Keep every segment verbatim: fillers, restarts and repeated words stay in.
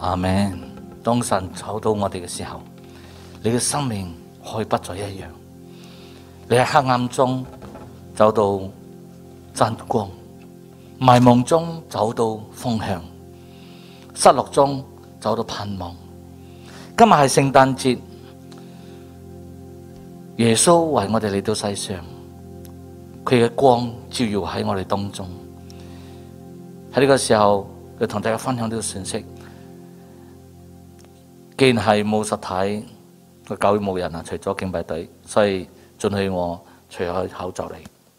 阿們。當神找到我哋嘅時候，你嘅生命可以不再一樣。你喺黑暗中走到真光，迷茫中走到方向，失落中走到盼望。今日係聖誕節，耶穌為我哋嚟到世上，佢嘅光照耀喺我哋當中。喺呢個時候，要同大家分享呢個信息。既然係冇實體，個教會冇人啊，除咗敬拜隊，所以准許我除開口罩嚟。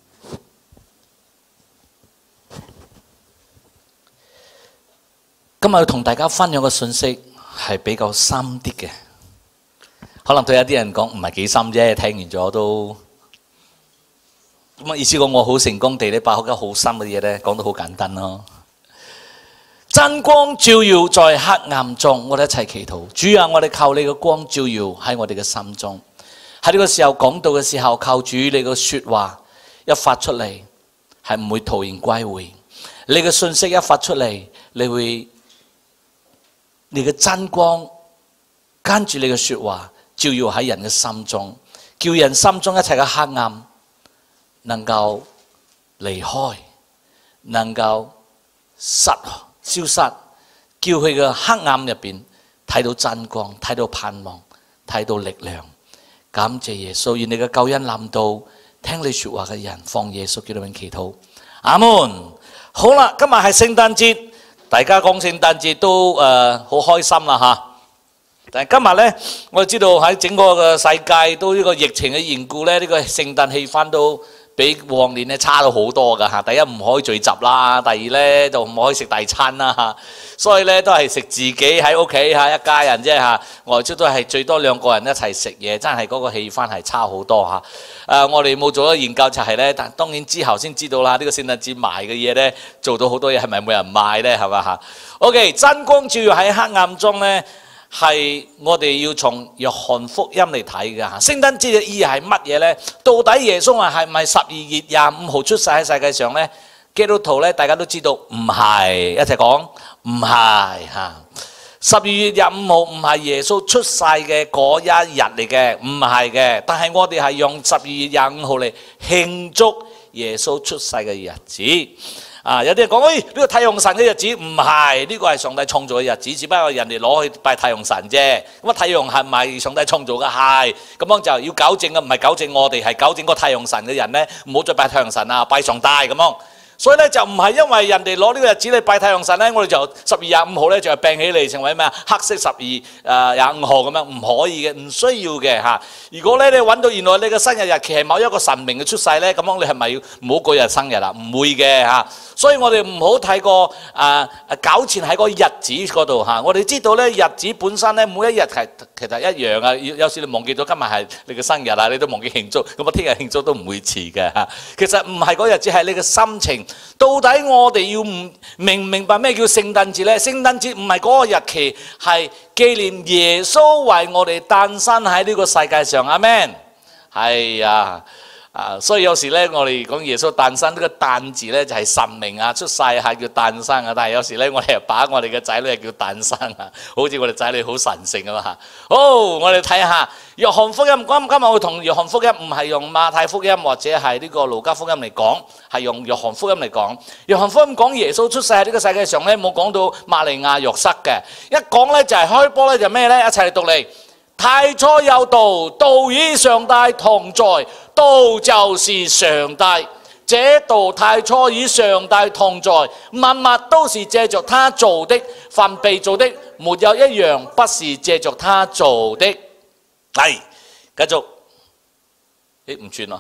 今日要同大家分享嘅信息係比較深啲嘅，可能對有啲人講唔係幾深啫，聽完咗都咁啊！意思講我好成功地咧，把好多好深嘅嘢咧講得好簡單咯。真光照耀在黑暗中，我哋一齊祈禱。主啊，我哋靠你嘅光照耀喺我哋嘅心中。喺呢個時候講道嘅時候，靠主你嘅說話一發出嚟，係唔會徒然歸回。你嘅信息一發出嚟，你會你嘅真光跟住你嘅說話照耀喺人嘅心中，叫人心中一切嘅黑暗能夠離開，能夠失消失，叫佢嘅黑暗入邊睇到真光，睇到盼望，睇到力量。感謝耶穌，願你嘅救恩臨到聽你說話嘅人，奉耶穌基督名祈禱，阿門。好啦，今日係聖誕節，大家講聖誕節都誒好開心啦吓。但係今日呢，我知道喺整個嘅世界都呢個疫情嘅緣故咧，呢個聖誕氣氛都比往年咧差咗好多噶嚇。第一唔可以聚集啦，第二咧就唔可以食大餐啦嚇。所以咧都係食自己喺屋企嚇，一家人啫嚇。外出都係最多兩個人一齊食嘢，真係嗰個氣氛係差好多嚇。誒，我哋冇做咗研究就係咧，但當然之後先知道啦。呢個聖誕節賣嘅嘢咧，做到好多嘢係咪冇人買咧？係嘛嚇？OK， 真光照耀喺黑暗中咧。係我哋要從約翰福音嚟睇嘅嚇。聖誕節嘅意義係乜嘢呢？到底耶穌係咪十二月廿五號出世喺世界上呢？基督徒咧，大家都知道唔係，一齊講唔係嚇。十二月廿五號唔係耶穌出世嘅嗰一日嚟嘅，唔係嘅。但係我哋係用十二月廿五號嚟慶祝耶穌出世嘅日子。啊！有啲人講，誒、哎、呢、這個太陽神嘅日子唔係，呢、這個係上帝創造嘅日子，只不過人哋攞去拜太陽神啫。咁啊，太陽係咪上帝創造嘅？係。咁樣就要糾正嘅，唔係糾正我哋，係糾正個太陽神嘅人咧，唔好再拜太陽神啊，拜上帝咁樣。所以咧就唔係因為人哋攞呢個日子嚟拜太陽神咧，我哋就十二月廿五號咧就係病起嚟成為咩啊？黑色十二誒廿五號咁樣，唔可以嘅，唔需要嘅嚇。如果咧你揾到原來你嘅生日日期係某一個神明嘅出世咧，咁樣你係咪要唔好嗰日生日啦？唔會嘅嚇。所以我哋唔好睇個誒誒糾纏喺個日子嗰度嚇。我哋知道咧日子本身咧每一日係其實一樣啊。有時你忘記咗今日係你嘅生日啊，你都忘記慶祝，咁啊聽日慶祝都唔會遲嘅嚇。其實唔係嗰日子，係你嘅心情。到底我哋要唔明唔明白咩叫聖誕節呢？聖誕節唔係嗰個日期，係紀念耶穌為我哋誕生喺呢個世界上。阿們，係啊。啊，所以有時咧，我哋講耶穌誕生呢個誕字咧，就係神明啊出世係叫誕生啊。但係有時咧，我哋又把我哋嘅仔女係叫誕生啊，好似我哋仔女好神聖啊嘛嚇。好，我哋睇下約翰福音。今今日我同約翰福音唔係用馬太福音或者係呢個路加福音嚟講，係用約翰福音嚟講。約翰福音講耶穌出世喺呢個世界上咧，冇講到瑪利亞、約瑟嘅。一講咧就係開波咧就咩咧？一齊嚟讀嚟。太初有道，道與上帝同在，道就是上帝。這道太初與上帝同在，萬物都是借着他做的，凡被做的沒有一樣不是借着他做的。係，繼續。誒，唔轉咯。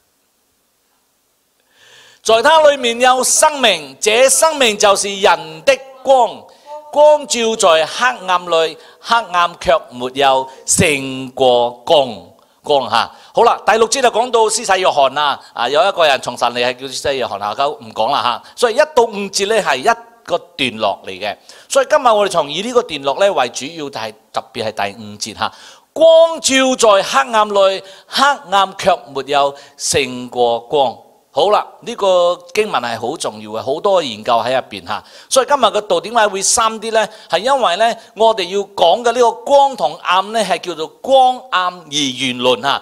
在他裏面有生命，這生命就是人的光。光照在黑暗裏，黑暗卻沒有勝過光。光嚇，好啦，第六節就講到施洗約翰啦。啊，有一個人從神嚟係叫施洗約翰，下唔講啦嚇。所以一到五節咧係一個段落嚟嘅。所以今日我哋從以呢個段落咧為主要，係特別係第五節嚇。光照在黑暗裏，黑暗卻沒有勝過光。 好啦，呢個經文係好重要嘅，好多研究喺入邊嚇。所以今日嘅道點解會深啲呢？係因為呢，我哋要講嘅呢個光同暗呢，係叫做光暗二元論嚇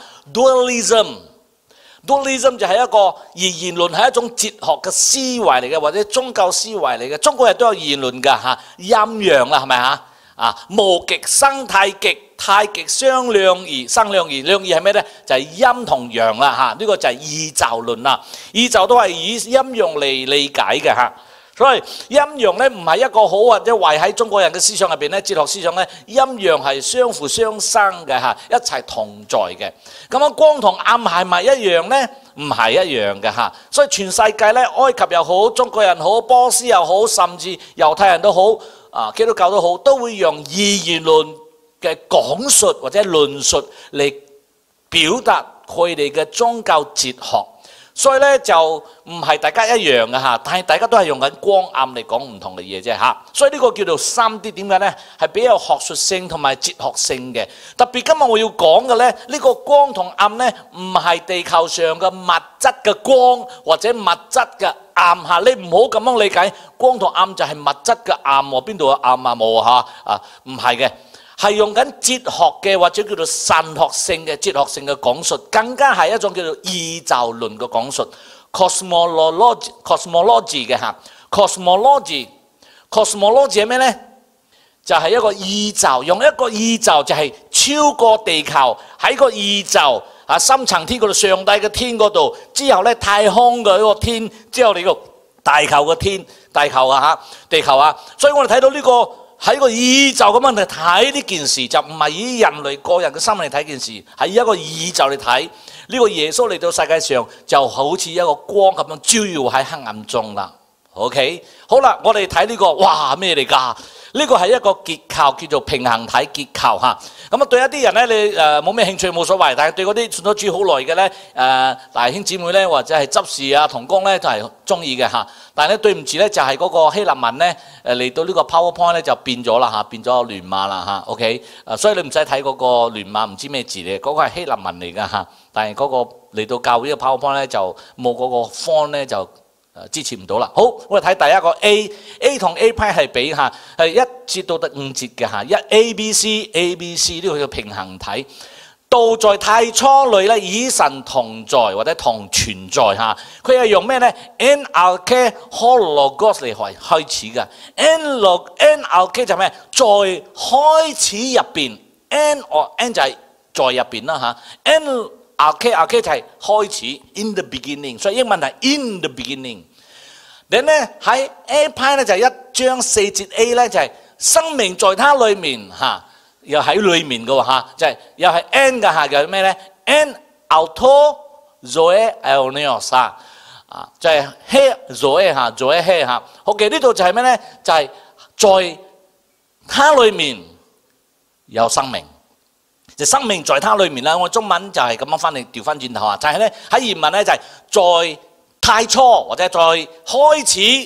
，dualism。dualism 就係一個二元論，係一種哲學嘅思維嚟嘅，或者宗教思維嚟嘅。中國人都有二元論㗎嚇，陰陽啦，係咪嚇？啊，無極生太極，太極相兩儀，生兩儀，兩儀係咩呢？就係陰同陽啦嚇，呢個就係二驟論啦。二驟都係以陰陽嚟理解嘅嚇，所以陰陽呢唔係一個好或者壞，喺中國人嘅思想入邊呢，哲學思想呢，陰陽係相輔相生嘅嚇，一齊同在嘅。咁樣光同暗係咪一樣呢？唔係一樣嘅嚇，所以全世界呢，埃及又好，中國人好，波斯又好，甚至猶太人都好。啊，基督教都好，都會用二元論嘅講述或者論述嚟表達佢哋嘅宗教哲學，所以咧就唔係大家一樣嘅嚇，但係大家都係用緊光暗嚟講唔同嘅嘢啫嚇，所以呢個叫做三 D 點解咧？係比較學術性同埋哲學性嘅。特別今日我要講嘅咧，呢個光同暗咧，唔係地球上嘅物質嘅光或者物質嘅暗嚇，你唔好咁樣理解，光同暗就係物質嘅暗喎，邊度有暗啊冇啊嚇啊？唔係嘅，係用緊哲學嘅或者叫做神學性嘅哲學性嘅講述，更加係一種叫做異驟論嘅講述 ，cosmology cosmology 嘅嚇 ，cosmology cosmology 係咩咧？就係、是、一個異驟，用一個異驟就係超過地球喺個異驟。啊！深層天嗰度，上帝嘅天嗰度，之後咧太空嘅一個天，之後你個大球嘅天，大球啊嚇，地球啊，所以我哋睇到呢、這個喺個宇宙咁樣嚟睇呢件事，就唔係以人類個人嘅心嚟睇件事，係以一個宇宙嚟睇呢個耶穌嚟到世界上，就好似一個光咁樣照耀喺黑暗中啦。OK， 好啦，我哋睇呢個，哇咩嚟㗎？呢個係一個結構，叫做平衡體結構嚇。咁啊，對一啲人咧，你誒冇咩興趣冇所謂，但係對嗰啲信咗主好耐嘅咧，誒弟兄姊妹咧，或者係執事啊、同工咧，都係中意嘅嚇。但係咧，對唔住咧，就係嗰個希臘文咧，誒嚟到呢個 PowerPoint 咧就變咗啦嚇，變咗亂碼啦嚇。OK，誒所以你唔使睇嗰個亂碼，唔知咩字嚟，嗰個係希臘文嚟㗎嚇。但係嗰個嚟到教會呢個 PowerPoint 咧就冇嗰個 font 咧就。誒支持唔到啦。好，我哋睇第一個 A，A 同 A 派係比下係一節到得五節嘅嚇，一 A B C，A B C 呢個叫平衡體。道在太初裏咧，與神同在或者同存在嚇。佢係用咩咧 ？N R K Logos 嚟開開始嘅。N log N R K 就係咩？在開始入邊 ，N 哦 N 就係在入邊啦嚇。N R K R K 就係開始 in the beginning， 所以英文係 in the beginning。你咧喺 A 派咧就係一章四節 A 咧就係生命在他裏面嚇，又喺裏面嘅喎嚇，就係又係 N 嘅嚇，又係咩咧 ？N auto zoe elneos 啊，就係 he zoe 嚇 zoe he 嚇。OK 呢度就係咩咧？就係在他裏面有生命。就生命在他裏面啦，我中文就係咁樣翻嚟調翻轉頭啊，就係咧喺原文咧就係在太初或者在開始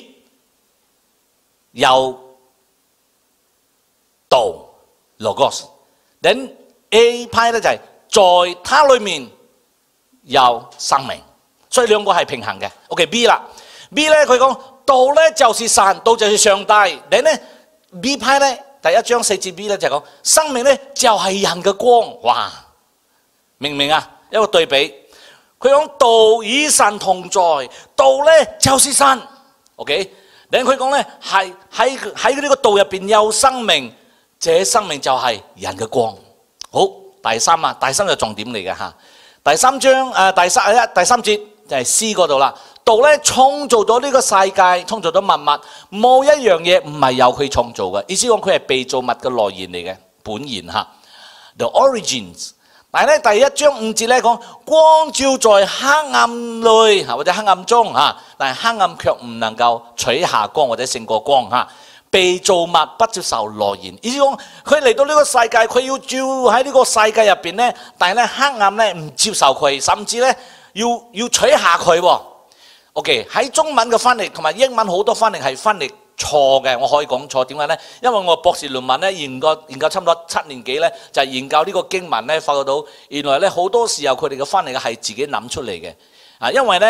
有道 Logos， then A 派咧就係在他裏面有生命，所以兩個係平衡嘅。OK B 啦 ，B 咧佢講道咧就是神，道就是上帝。then 咧 B 派咧。第一章四至 B 咧就係講生命咧就係人嘅光，哇，明唔明啊？一個對比，佢講道與神同在，道咧就是神 ，OK， 另佢講咧係喺喺呢個道入邊有生命，這生命就係人嘅光。好，第三啊，第三就重點嚟嘅嚇，第三章誒、呃、第三一第三節就係 C 嗰度啦。道咧創造咗呢個世界，創造咗萬物，冇一樣嘢唔係由佢創造嘅。意思講佢係被造物嘅來源嚟嘅，本源嚇。The origins。但係咧第一章五節咧講光照在黑暗裏或者黑暗中嚇，但係黑暗卻唔能夠取下光或者勝過光嚇。被造物不接受來源，意思講佢嚟到呢個世界，佢要照喺呢個世界入邊咧，但係咧黑暗咧唔接受佢，甚至咧要要取下佢喎。OK， 喺中文嘅翻譯同埋英文好多翻譯係翻譯錯嘅，我可以講錯。點解呢？因為我博士論文咧研究研究差唔多七年幾咧，就係、是、研究呢個經文咧，發覺到原來咧好多時候佢哋嘅翻譯係自己諗出嚟嘅。啊，因為咧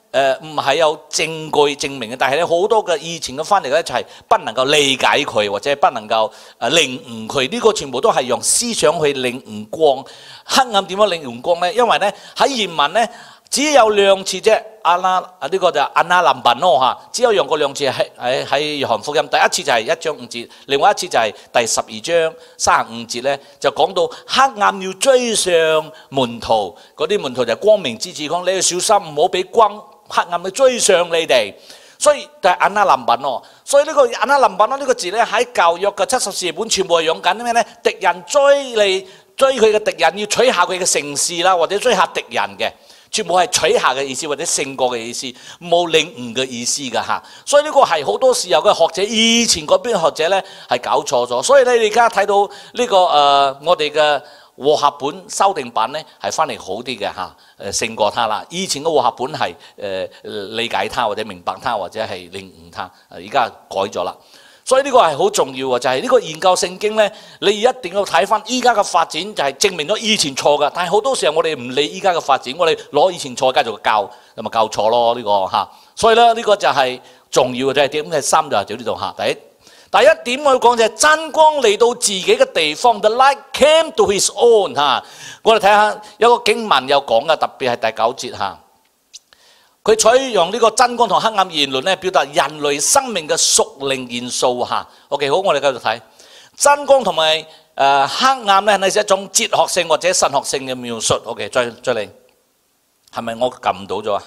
誒唔係有證據證明嘅，但係咧好多嘅以前嘅翻譯咧就係不能夠理解佢，或者不能夠誒領悟佢。呢個全部都係用思想去領悟光。黑暗點樣領悟光咧？因為咧喺原文咧只有兩次啫。阿拉啊呢個就阿拉林賓咯嚇，只有用過兩次喺喺喺約翰福音。第一次就係一章五節，另外一次就係第十二章三十五節咧，就講到黑暗要追上門徒，嗰啲門徒就係光明之子，講你要小心唔好俾光黑暗去追上你哋。所以就係阿拉林賓咯。所以呢個阿拉林賓咯呢個字咧喺舊約嘅七十士本全部係用緊咩咧？敵人追你追佢嘅敵人，要取下佢嘅城市啦，或者追下敵人嘅。全部係取下嘅意思，或者勝過嘅意思，冇領悟嘅意思㗎嚇。所以呢個係好多時候嘅學者，以前嗰邊學者咧係搞錯咗。所以你而家睇到呢、這個誒、呃，我哋嘅和合本修訂版咧係翻嚟好啲嘅嚇，誒勝過他啦。以前嘅和合本係誒、呃、理解他或者明白他或者係領悟他，而家改咗啦。所以呢個係好重要嘅，就係、是、呢個研究聖經咧，你一定要睇翻依家嘅發展，就係證明咗以前錯嘅。但係好多時候我哋唔理依家嘅發展，我哋攞以前錯繼續教，咁咪教錯咯呢、這個嚇。所以咧呢、這個就係重要嘅，就係點嘅三就係呢度嚇。第一第一點我要講就係真光嚟到自己嘅地方 ，the light came to his own 嚇。我哋睇下有個經文有講嘅，特別係第九節嚇。佢採用呢個真光同黑暗言論咧，表達人類生命嘅屬靈元素嚇。OK， 好，我哋繼續睇真光同埋誒黑暗咧，係一種哲學性或者神學性嘅描述。OK， 再再嚟，係咪我撳唔到咗啊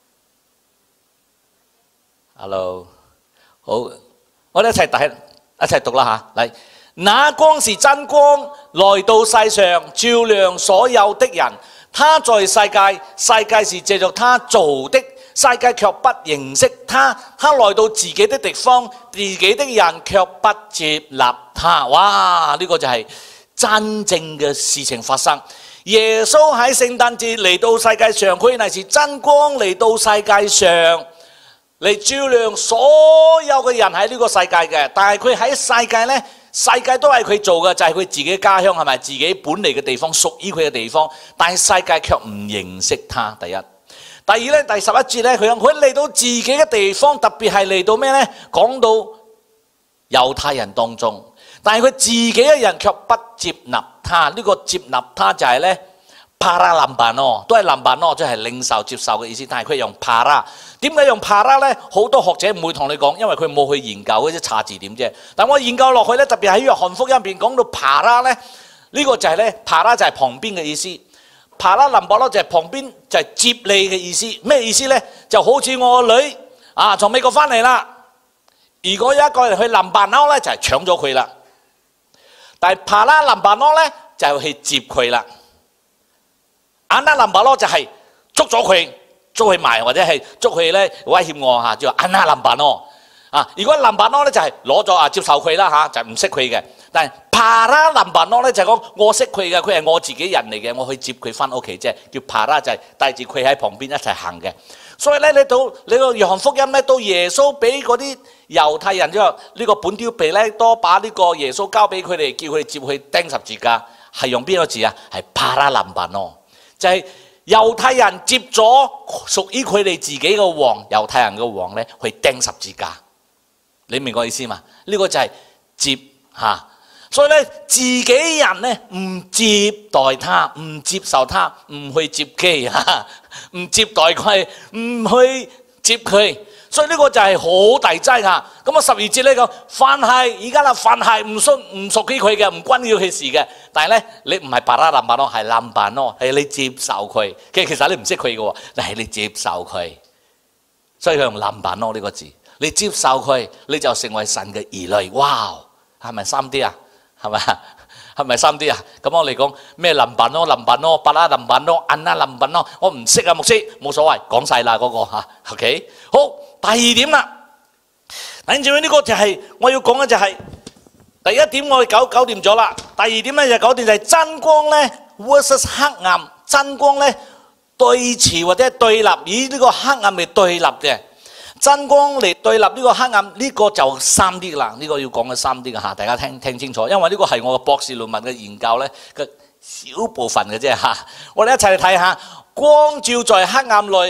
？Hello， 好，我哋一齊睇一齊讀啦嚇。嚟，那光是真光，來到世上，照亮所有的人。他在世界，世界是借着他做的，世界卻不認識他。他來到自己的地方，自己的人卻不接納他。哇！呢、這個就係真正嘅事情發生。耶穌喺聖誕節嚟到世界上，佢乃是真光嚟到世界上，嚟照亮所有嘅人喺呢個世界嘅。但係佢喺世界呢。世界都係佢做嘅，就係、是、佢自己家鄉，係咪自己本嚟嘅地方，屬於佢嘅地方。但係世界卻唔認識他。第一，第二咧，第十一節咧，佢佢嚟到自己嘅地方，特別係嚟到咩咧？講到猶太人當中，但係佢自己嘅人卻不接納他。呢、這個接納他就係咧帕拉林賓咯，都係林賓咯，即係領受接受嘅意思。但係佢用帕拉。點解用帕拉咧？好多學者唔會同你講，因為佢冇去研究嗰啲查字典啫。但我研究落去咧，特別喺約翰福音入邊講到帕拉咧，呢個就係咧帕拉就係旁邊嘅意思。帕拉林伯咯就係旁邊就係接你嘅意思。咩意思咧？就好似我個女啊，從美國翻嚟啦。如果有一個人去林伯咯咧，就係搶咗佢啦。但係帕拉林伯咯咧，就係去接佢啦。安拉林伯咯就係捉咗佢。捉佢埋或者係捉佢咧威脅我嚇，叫安拉林賓咯啊！如果林賓咯咧就係攞咗啊接受佢啦嚇，就唔識佢嘅。但係帕拉林賓咯咧就係講我識佢嘅，佢係我自己人嚟嘅，我去接佢翻屋企啫。叫帕拉就係帶住佢喺旁邊一齊行嘅。所以咧你到你個約翰福音咧，到耶穌俾嗰啲猶太人之後，呢個本丟彼拉多把呢個耶穌交俾佢哋，叫佢哋接去釘十字架，係用邊個字啊？係帕拉林賓咯，就係。猶太人接咗屬於佢哋自己嘅王，猶太人嘅王咧去釘十字架，你明我意思嘛？呢、這個就係接嚇、啊，所以咧自己人咧唔接待他，唔接受他，唔去接機嚇，唔、啊、接待佢，唔去接佢。所以呢個就係好大劑㗎。咁啊十二節呢個，凡係而家啦，凡係唔屬唔屬於佢嘅，唔關要佢事嘅。但係咧，你唔係巴拉林賓咯，係林賓咯，係你接受佢。其實其實你唔識佢嘅喎，但係你接受佢。所以佢用林賓咯呢個字，你接受佢，你就成為神嘅兒女。哇，係咪三 D 啊？係咪啊？係咪三 D 啊？咁我嚟講咩林賓咯、林賓咯、巴拉林賓咯、安拉林賓咯，我唔識啊，牧師冇所謂，講晒啦嗰個嚇。OK， 好。第二點啦，等住呢個就係、是、我要講嘅就係、是、第一點我哋搞搞掂咗啦。第二點咧就搞掂就係真光咧 versus 黑暗，真光咧對峙或者對立，以呢個黑暗嚟對立嘅，真光嚟對立呢個黑暗，呢、這個就三 D 啦。呢、這個要講嘅三 D 嘅嚇，大家聽聽清楚，因為呢個係我嘅博士論文嘅研究咧嘅小部分嘅啫嚇。我哋一齊嚟睇下，光照在黑暗裏。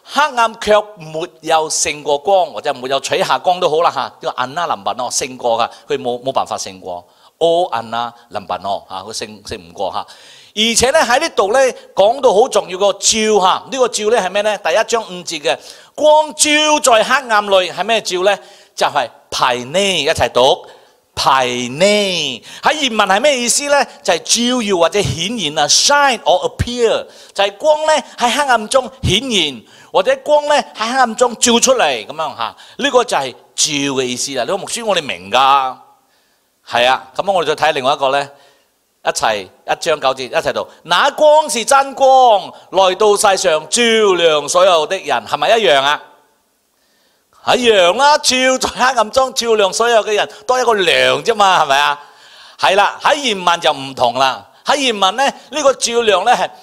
黑暗卻沒有勝過光，或者沒有取下光都好啦嚇，呢個暗啦臨白咯勝過噶，佢冇冇辦法勝過。all 暗啦臨白咯嚇，佢勝勝唔過嚇。而且咧喺呢度咧講到好重要個照嚇，呢個照咧係咩咧？第一章五節嘅光照在黑暗裏係咩照咧？就係排呢，一齊讀排呢。喺原文係咩意思咧？就係照耀或者顯現啊 ，shine or appear， 就係光咧喺黑暗中顯現，或者光咧喺黑暗中照出嚟咁樣嚇。呢個就係照嘅意思啦。呢個牧師我哋明㗎，係啊。咁我哋再睇另外一個咧。一齊一章九節一齊讀，那光是真光，來到世上照亮所有的人，係咪一樣啊？一樣啦，照在黑暗中照亮所有嘅人，多一個亮啫嘛，係咪啊？係啦，喺原文就唔同啦。喺原文咧，呢、這個照亮咧係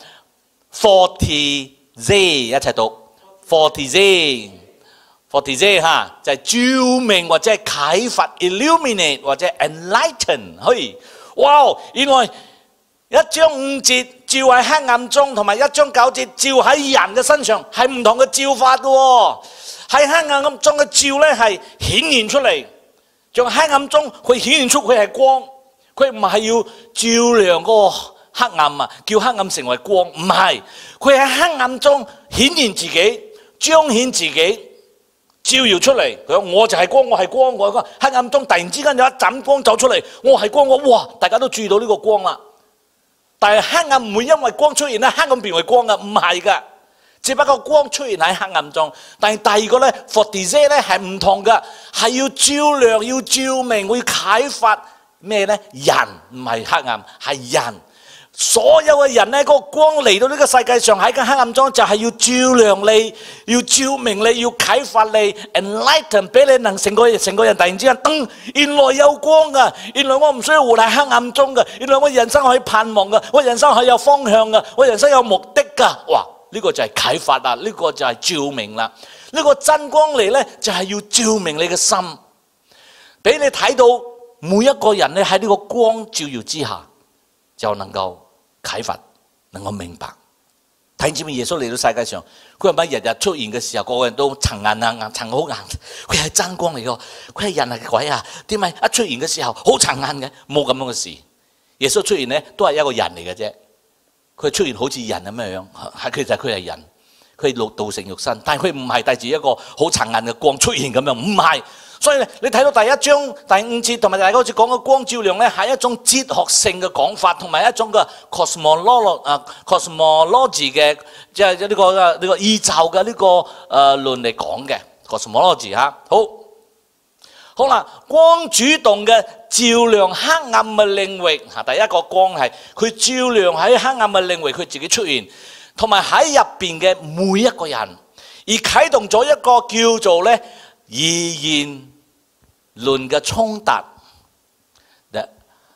forty z， 一齊讀 forty z forty z 嚇，就係照明或者係啟發 illuminate 或者 enlighten， 嘿。哇！原來一章五節照喺黑暗中，同埋一章九節照喺人嘅身上係唔同嘅照法嘅喎。喺黑暗中嘅照咧係顯現出嚟，仲喺黑暗中佢顯現出佢係光，佢唔係要照亮嗰個黑暗啊，叫黑暗成為光，唔係，佢喺黑暗中顯現自己，彰顯自己。照耀出嚟，佢話我就係光，我係光，我係光。黑暗中突然之間有一盞光走出嚟，我係光，我哇！大家都注意到呢個光啦。但係黑暗唔會因為光出現咧，黑暗變為光噶，唔係噶。只不過光出現喺黑暗中。但係第二個咧 ，forty Z 咧係唔同噶，係要照亮、要照明、會啟發咩咧？人唔係黑暗，係人。所有嘅人咧，嗰個光嚟到呢個世界上喺個黑暗中，就係要照亮你，要照明你，要啟發你 ，enlighten 俾你能成個成個人突然之間，噔，原來有光噶，原來我唔需要活喺黑暗中噶，原來我人生可以盼望噶，我人生係有方向噶，我人生有目的噶，哇！呢個就係啟發啦，呢個就係照明啦，呢個真光嚟咧，就係要照明你嘅心，俾你睇到每一個人咧喺呢個光照耀之下，就能夠啟發，能夠明白。睇知唔知耶穌嚟到世界上，佢係咪日日出現嘅時候，個個人都層硬硬硬，層好硬？佢係真光嚟㗎，佢係人係鬼啊？點解一出現嘅時候好層硬嘅？冇咁樣嘅事。耶穌出現咧，都係一個人嚟嘅啫。佢出現好似人咁樣樣，係其實佢係人，佢係道成肉身，但係佢唔係帶住一個好層硬嘅光出現咁樣，唔係。所以你睇到第一章第五節同埋第九節講嘅光照亮咧，係一種哲學性嘅講法，同埋一種嘅 cosmology 啊 cosmology 嘅，即係呢個呢個宇宙嘅呢個誒論嚟講嘅 cosmology 嚇。好，好啦，光主動嘅照亮黑暗嘅領域嚇，第一個光係佢照亮喺黑暗嘅領域，佢自己出現，同埋喺入邊嘅每一個人，而啟動咗一個叫做咧意言論嘅衝突，誒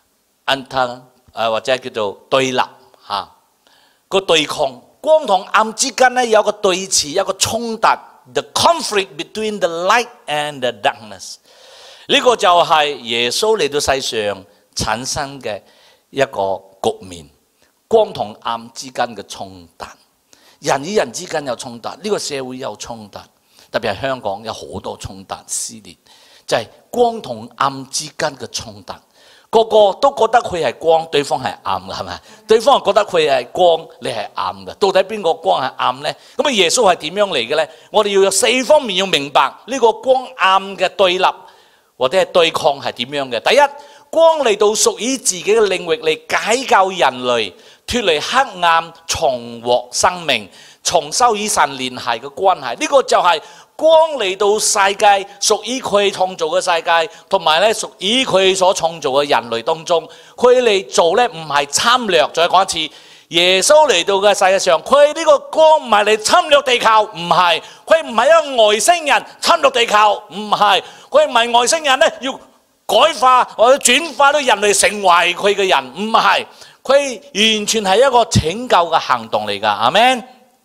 anti 誒或者叫做對立嚇個對抗，光同暗之間咧有個對峙，有個衝突 ，the conflict between the light and the darkness。呢個就係耶穌嚟到世上產生嘅一個局面，光同暗之間嘅衝突，人與人之間有衝突，呢個社會有衝突。特別係香港有好多衝突撕裂，就係光同暗之間嘅衝突。個個都覺得佢係光，對方係暗嘅，係咪？對方係覺得佢係光，你係暗嘅。到底邊個光係暗呢？咁啊，耶穌係點樣嚟嘅呢？我哋要有四方面要明白呢個光暗嘅對立或者係對抗係點樣嘅。第一，光嚟到屬於自己嘅領域嚟解救人類，脫離黑暗，重獲生命，重修與神聯繫嘅關係。呢個就係光嚟到世界，屬於佢創造嘅世界，同埋咧屬於佢所創造嘅人類當中，佢嚟做咧唔係侵略。再講一次，耶穌嚟到嘅世界上，佢呢個光唔係嚟侵略地球，唔係，佢唔係一個外星人侵略地球，唔係，佢唔係外星人咧要改化或者轉化到人類成為佢嘅人，唔係，佢完全係一個拯救嘅行動嚟㗎。阿們。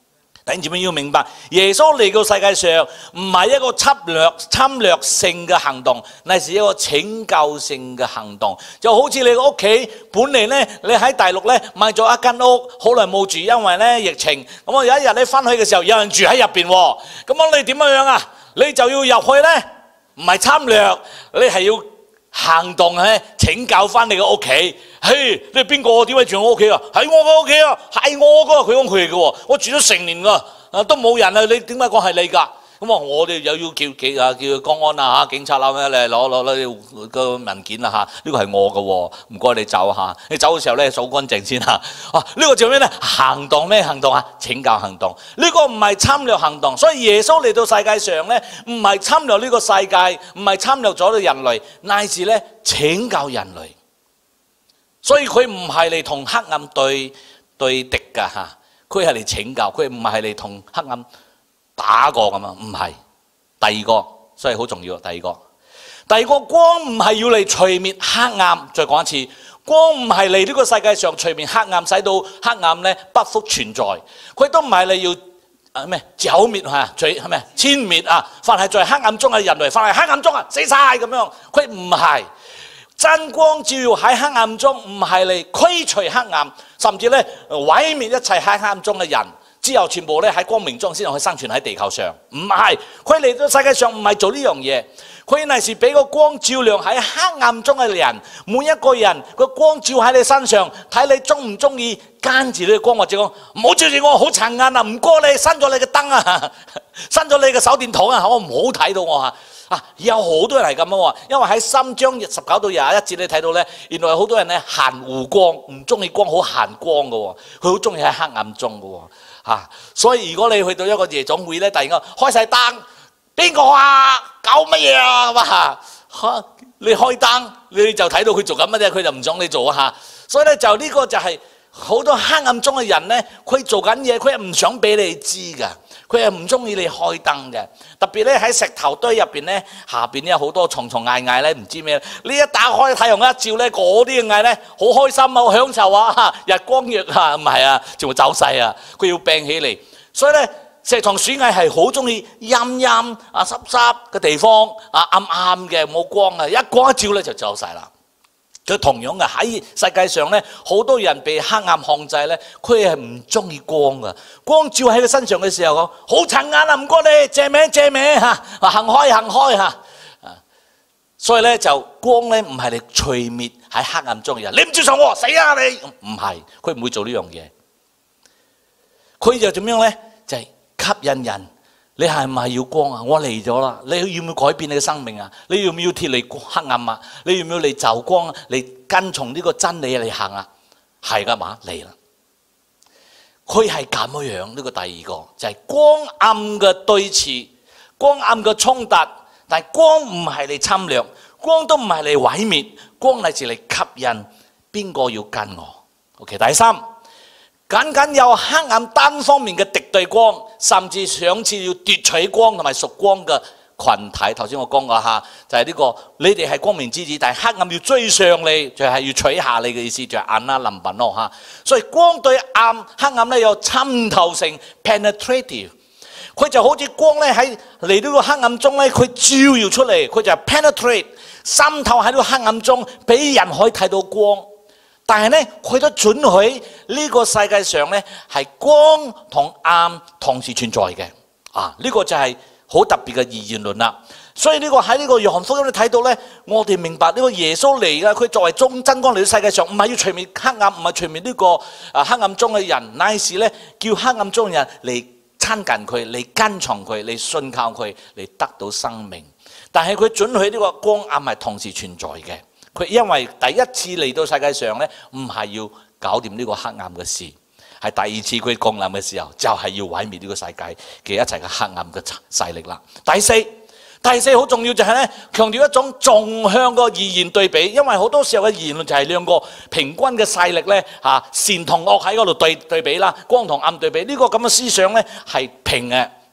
弟兄姊妹要明白，耶穌嚟到世界上唔係一個侵略侵略性嘅行動，乃是一個拯救性嘅行動。就好似你個屋企本嚟咧，你喺大陸咧買咗一間屋，好耐冇住，因為咧疫情。咁我有一日你翻去嘅時候，有人住喺入邊喎。咁樣你點樣樣啊？你就要入去咧，唔係侵略，你係要行動咧，拯救翻你嘅屋企。嘿，你係邊個？點解住我屋企啊？係我個屋企啊，係我噶，佢講佢嚟嘅喎，我住咗成年噶，啊都冇人啊，你點解講係你㗎？咁啊，我哋又要叫幾啊叫公安啊嚇，警察啦咩，你攞攞攞個文件啦嚇，呢個係我嘅喎，唔該你走嚇，你走嘅時候咧數乾淨先嚇。啊，呢個叫咩咧？行動咩行動啊？拯救行動。呢個唔係侵略行動，所以耶穌嚟到世界上咧，唔係侵略呢個世界，唔係侵略咗人類，乃至咧拯救人類。所以佢唔係嚟同黑暗對對敵㗎嚇，佢係嚟拯救，佢唔係嚟同黑暗打過咁啊，唔係。第二個，所以好重要。第二個，第二個光唔係要嚟除滅黑暗。再講一次，光唔係嚟呢個世界上除滅黑暗，使到黑暗咧不復存在。佢都唔係你要啊咩剿滅嚇，除係咩殲滅啊？凡係在黑暗中嘅人類，凡係黑暗中啊死晒咁樣。佢唔係。真光照耀喺黑暗中，唔係嚟驅除黑暗，甚至咧毀滅一切喺黑暗中嘅人，之後全部咧喺光明中先可以生存喺地球上。唔係，佢嚟到世界上唔係做呢樣嘢，佢乃是俾個光照亮喺黑暗中嘅人，每一個人個光照喺你身上，睇你中唔中意跟住你嘅光，或者講唔好照住我，好殘眼啊！唔該你閂咗你嘅燈啊，閂咗你嘅手電筒啊，我唔好睇到我嚇。啊，有好多人係咁樣喎，因為喺三章十九到廿一節你睇到咧，原來有好多人咧閒護光，唔中意光，好閒光嘅喎，佢好中意喺黑暗中嘅喎，嚇。所以如果你去到一個夜總會咧，突然間開晒燈，邊個啊？搞乜嘢啊？咁啊嚇，你開燈你就睇到佢做緊乜嘢，佢就唔想你做啊嚇。所以咧就呢個就係好多黑暗中嘅人咧，佢做緊嘢，佢係唔想俾你知㗎。佢係唔中意你開燈嘅，特別咧喺石頭堆入邊咧，下邊咧有好多蟲蟲蟻蟻咧，唔知咩。你一打開太陽一照咧，嗰啲嘅蟻咧好開心啊，好享受啊，日光浴啊，唔係啊，全部走晒啊，佢要病起嚟。所以咧，石蟲鼠蟻係好中意陰陰啊濕濕嘅地方啊，暗暗嘅冇光啊，一光一照咧就走晒啦。佢同樣嘅喺世界上咧，好多人被黑暗控制咧，佢係唔中意光噶。光照喺佢身上嘅時候，講好殘眼啊！唔該你借名借名嚇，行開行開嚇。啊，所以咧就光咧唔係你除滅喺黑暗中嘅人，你唔接受我死啊你！唔係，佢唔會做呢樣嘢。佢就點樣咧？就係吸引人。你係唔係要光啊？我嚟咗啦！你要唔要改變你嘅生命啊？你要唔要脫離黑暗啊？你要唔要嚟就光嚟跟從呢個真理嚟行啊？係噶嘛？嚟啦！佢係咁樣樣，呢個第二個就係光暗嘅對峙，光暗嘅衝突。但係光唔係嚟侵略，光都唔係嚟毀滅，光係嚟吸引邊個要跟我。OK， 第三。僅僅有黑暗單方面嘅敵對光，甚至想似要奪取光同埋屬光嘅群體。頭先我講過下，就係呢個你哋係光明之子，但係黑暗要追上你，就係要取下你嘅意思，就係暗啦臨品咯嚇。所以光對暗黑暗咧有參透性 penetrative， 佢就好似光咧喺嚟到個黑暗中咧，佢照耀出嚟，佢就係 penetrate 滲透喺呢個黑暗中，俾人可以睇到光。但係咧，佢都准許呢個世界上咧係光同暗同時存在嘅。啊，呢、這個就係好特別嘅二元論啦。所以呢個喺呢個約翰福音你睇到咧，我哋明白呢個耶穌嚟嘅，佢作為中真光嚟到世界上，唔係要除滅黑暗，唔係除滅呢個啊黑暗中嘅人，乃是咧叫黑暗中嘅人嚟親近佢，嚟跟從佢，嚟信靠佢，嚟得到生命。但係佢准許呢個光暗係同時存在嘅。佢因為第一次嚟到世界上咧，唔係要搞掂呢個黑暗嘅事，係第二次佢降臨嘅時候，就係要毀滅呢個世界嘅一切嘅黑暗嘅勢力啦。第四，第四好重要就係咧，強調一種縱向個二元對比，因為好多時候嘅言論就係兩個平均嘅勢力咧嚇，善同惡喺嗰度對對比啦，光同暗對比，呢個咁嘅思想咧係平嘅。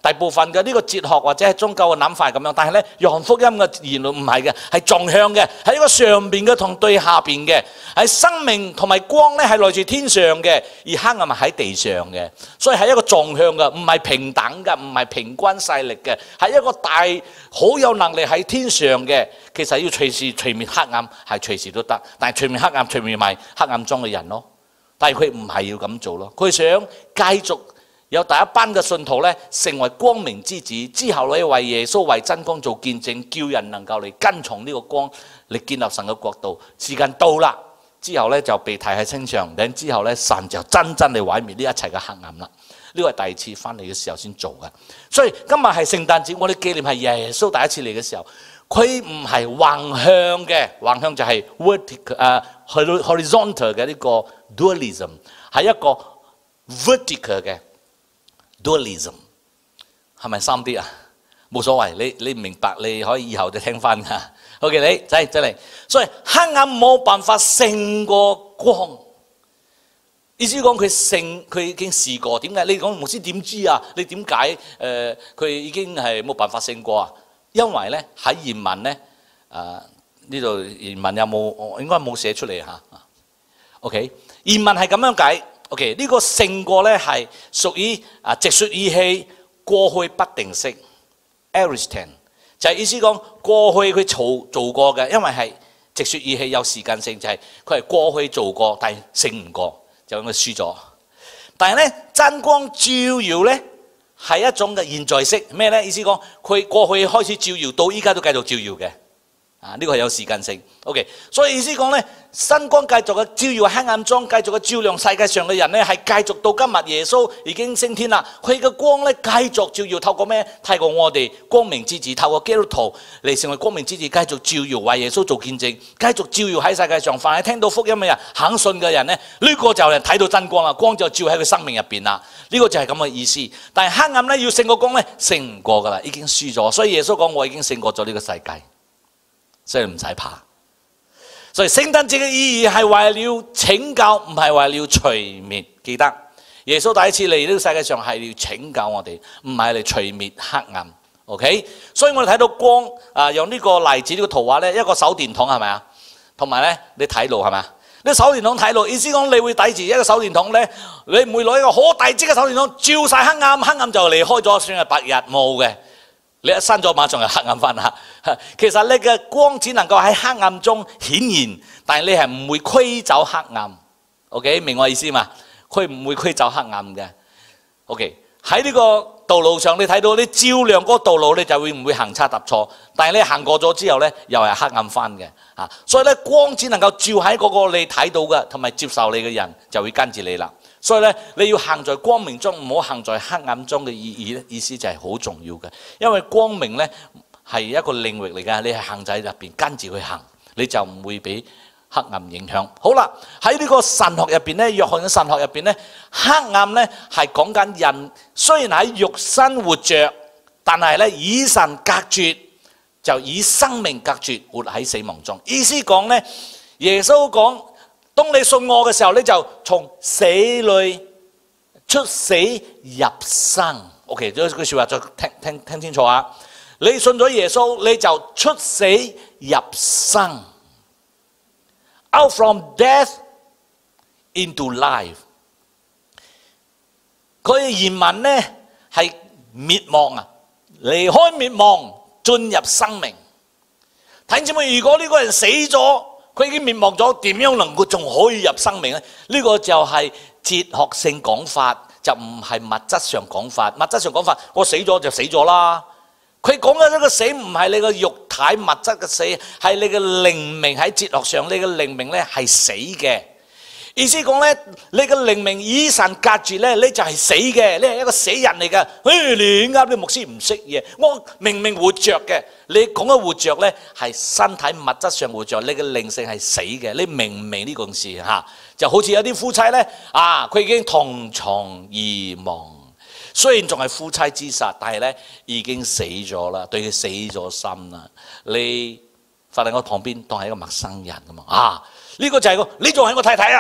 大部分嘅呢個哲學或者係宗教嘅諗法係咁樣，但係咧約翰福音嘅言論唔係嘅，係縱向嘅，係一個上邊嘅同對下邊嘅，係生命同埋光咧係來自天上嘅，而黑暗係喺地上嘅，所以係一個縱向嘅，唔係平等嘅，唔係平均勢力嘅，係一個大好有能力喺天上嘅。其實要隨時除滅黑暗係隨時都得，但係除滅黑暗除滅埋黑暗中嘅人咯。但係佢唔係要咁做咯，佢想繼續有第一班嘅信徒咧成為光明之子，之後咧為耶穌為真光做見證，叫人能夠嚟跟從呢個光嚟建立神嘅國度。時間到啦，之後咧就被提喺天上，然之後咧神就真正嚟毀滅呢一切嘅黑暗啦。呢個係第二次翻嚟嘅時候先做嘅，所以今日係聖誕節，我哋紀念係耶穌第一次嚟嘅時候。佢唔係橫向嘅，橫向就係 vertical 誒 horizontal 嘅呢個 dualism， 係一個 vertical 嘅 dualism， 係咪深啲啊？冇所謂，你你唔明白，你可以以後就聽翻㗎。OK， 你仔仔嚟，所以黑暗冇辦法勝過光。意思講佢勝，佢已經試過。點解？你講牧師點知啊？你點解誒佢已經係冇辦法勝過啊？因為咧喺原文咧，誒呢度原文有冇？我應該冇寫出嚟嚇。OK， 原文係咁樣解。OK， 呢個勝過咧係屬於啊直説語氣過去不定式 aorist tense， 就係意思講過去佢做做過嘅，因為係直説語氣有時間性，就係佢係過去做過，但係勝唔過，就咁佢輸咗。但係咧真光照耀咧。係一種嘅現在式咩咧？意思講佢過去開始照耀，到依家都繼續照耀嘅，啊呢個係有時間性。OK， 所以意思講咧，新光繼續嘅照耀黑暗中，繼續嘅照亮世界上嘅人咧，係繼續到今日耶穌已經升天啦。佢嘅光咧繼續照耀，透過咩？透過我哋光明之子，透過基督徒嚟成為光明之子，繼續照耀為耶穌做見證，繼續照耀喺世界上。凡係聽到福音嘅人、肯信嘅人咧，呢、這個就係睇到真光啦，光就照喺佢生命入邊啦。呢個就係咁嘅意思，但係黑暗咧要勝過光咧，勝唔過噶啦，已經輸咗。所以耶穌講：我已經勝過咗呢個世界，所以唔使怕。所以聖誕節嘅意義係為了拯救，唔係為了除滅。記得耶穌第一次嚟呢個世界上係要拯救我哋，唔係嚟除滅黑暗。OK， 所以我哋睇到光啊，用呢個例子呢個圖畫咧，一個手電筒係咪啊？同埋咧你睇路係咪啊？你手電筒睇路，意思講你會抵住一個手電筒咧，你唔會攞一個好大支嘅手電筒照晒黑暗，黑暗就離開咗，算係白日冇嘅。你一閂咗馬上就黑暗翻啦。其實你嘅光只能夠喺黑暗中顯現，但係你係唔會驅走黑暗。OK， 明我意思嘛？佢唔會驅走黑暗嘅。OK， 喺呢個道路上你睇到你照亮嗰個道路，你就會唔會行差踏錯。但係你行過咗之後咧，又係黑暗翻嘅。啊，所以咧光只能夠照喺嗰個你睇到嘅同埋接受你嘅人，就會跟住你啦。所以咧你要行在光明中，唔好行在黑暗中嘅意義咧，意思就係好重要嘅。因為光明咧係一個領域嚟嘅，你係行在入邊跟住去行，你就唔會俾黑暗影響。好啦，喺呢個神學入邊咧，約翰嘅神學入邊咧，黑暗咧係講緊人雖然喺肉身活着，但係咧與神隔絕，就以生命隔絕，活喺死亡中。意思講咧，耶穌講：當你信我嘅時候，你就從死裏出死入生。OK， 呢句説話再聽聽聽清楚啊！你信咗耶穌，你就出死入生 ，out from death into life。佢嘅原文咧係滅亡啊，離開滅亡進入生命。睇唔知咩？如果呢個人死咗，佢已經滅亡咗，點樣能夠仲可以入生命咧？呢、這個就係哲學性講法，就唔係物質上講法。物質上講法，我死咗就死咗啦。佢講嘅呢個死唔係你個肉體物質嘅死，係你嘅靈命。喺哲學上，你嘅靈命咧係死嘅。意思講咧，你嘅靈命與神隔絕咧，你就係死嘅，你係一個死人嚟嘅。誒，你啱啲牧師唔識嘢，我明明活着嘅。你講嘅活着咧係身體物質上活着，你嘅靈性係死嘅。你明唔明呢件事嚇？就好似有啲夫妻咧，啊，佢已經同床異夢，雖然仲係夫妻之實，但係咧已經死咗啦，對佢死咗心啦。你發喺我旁邊當係一個陌生人咁嘛？啊，呢個就係個，你仲係我太太啊？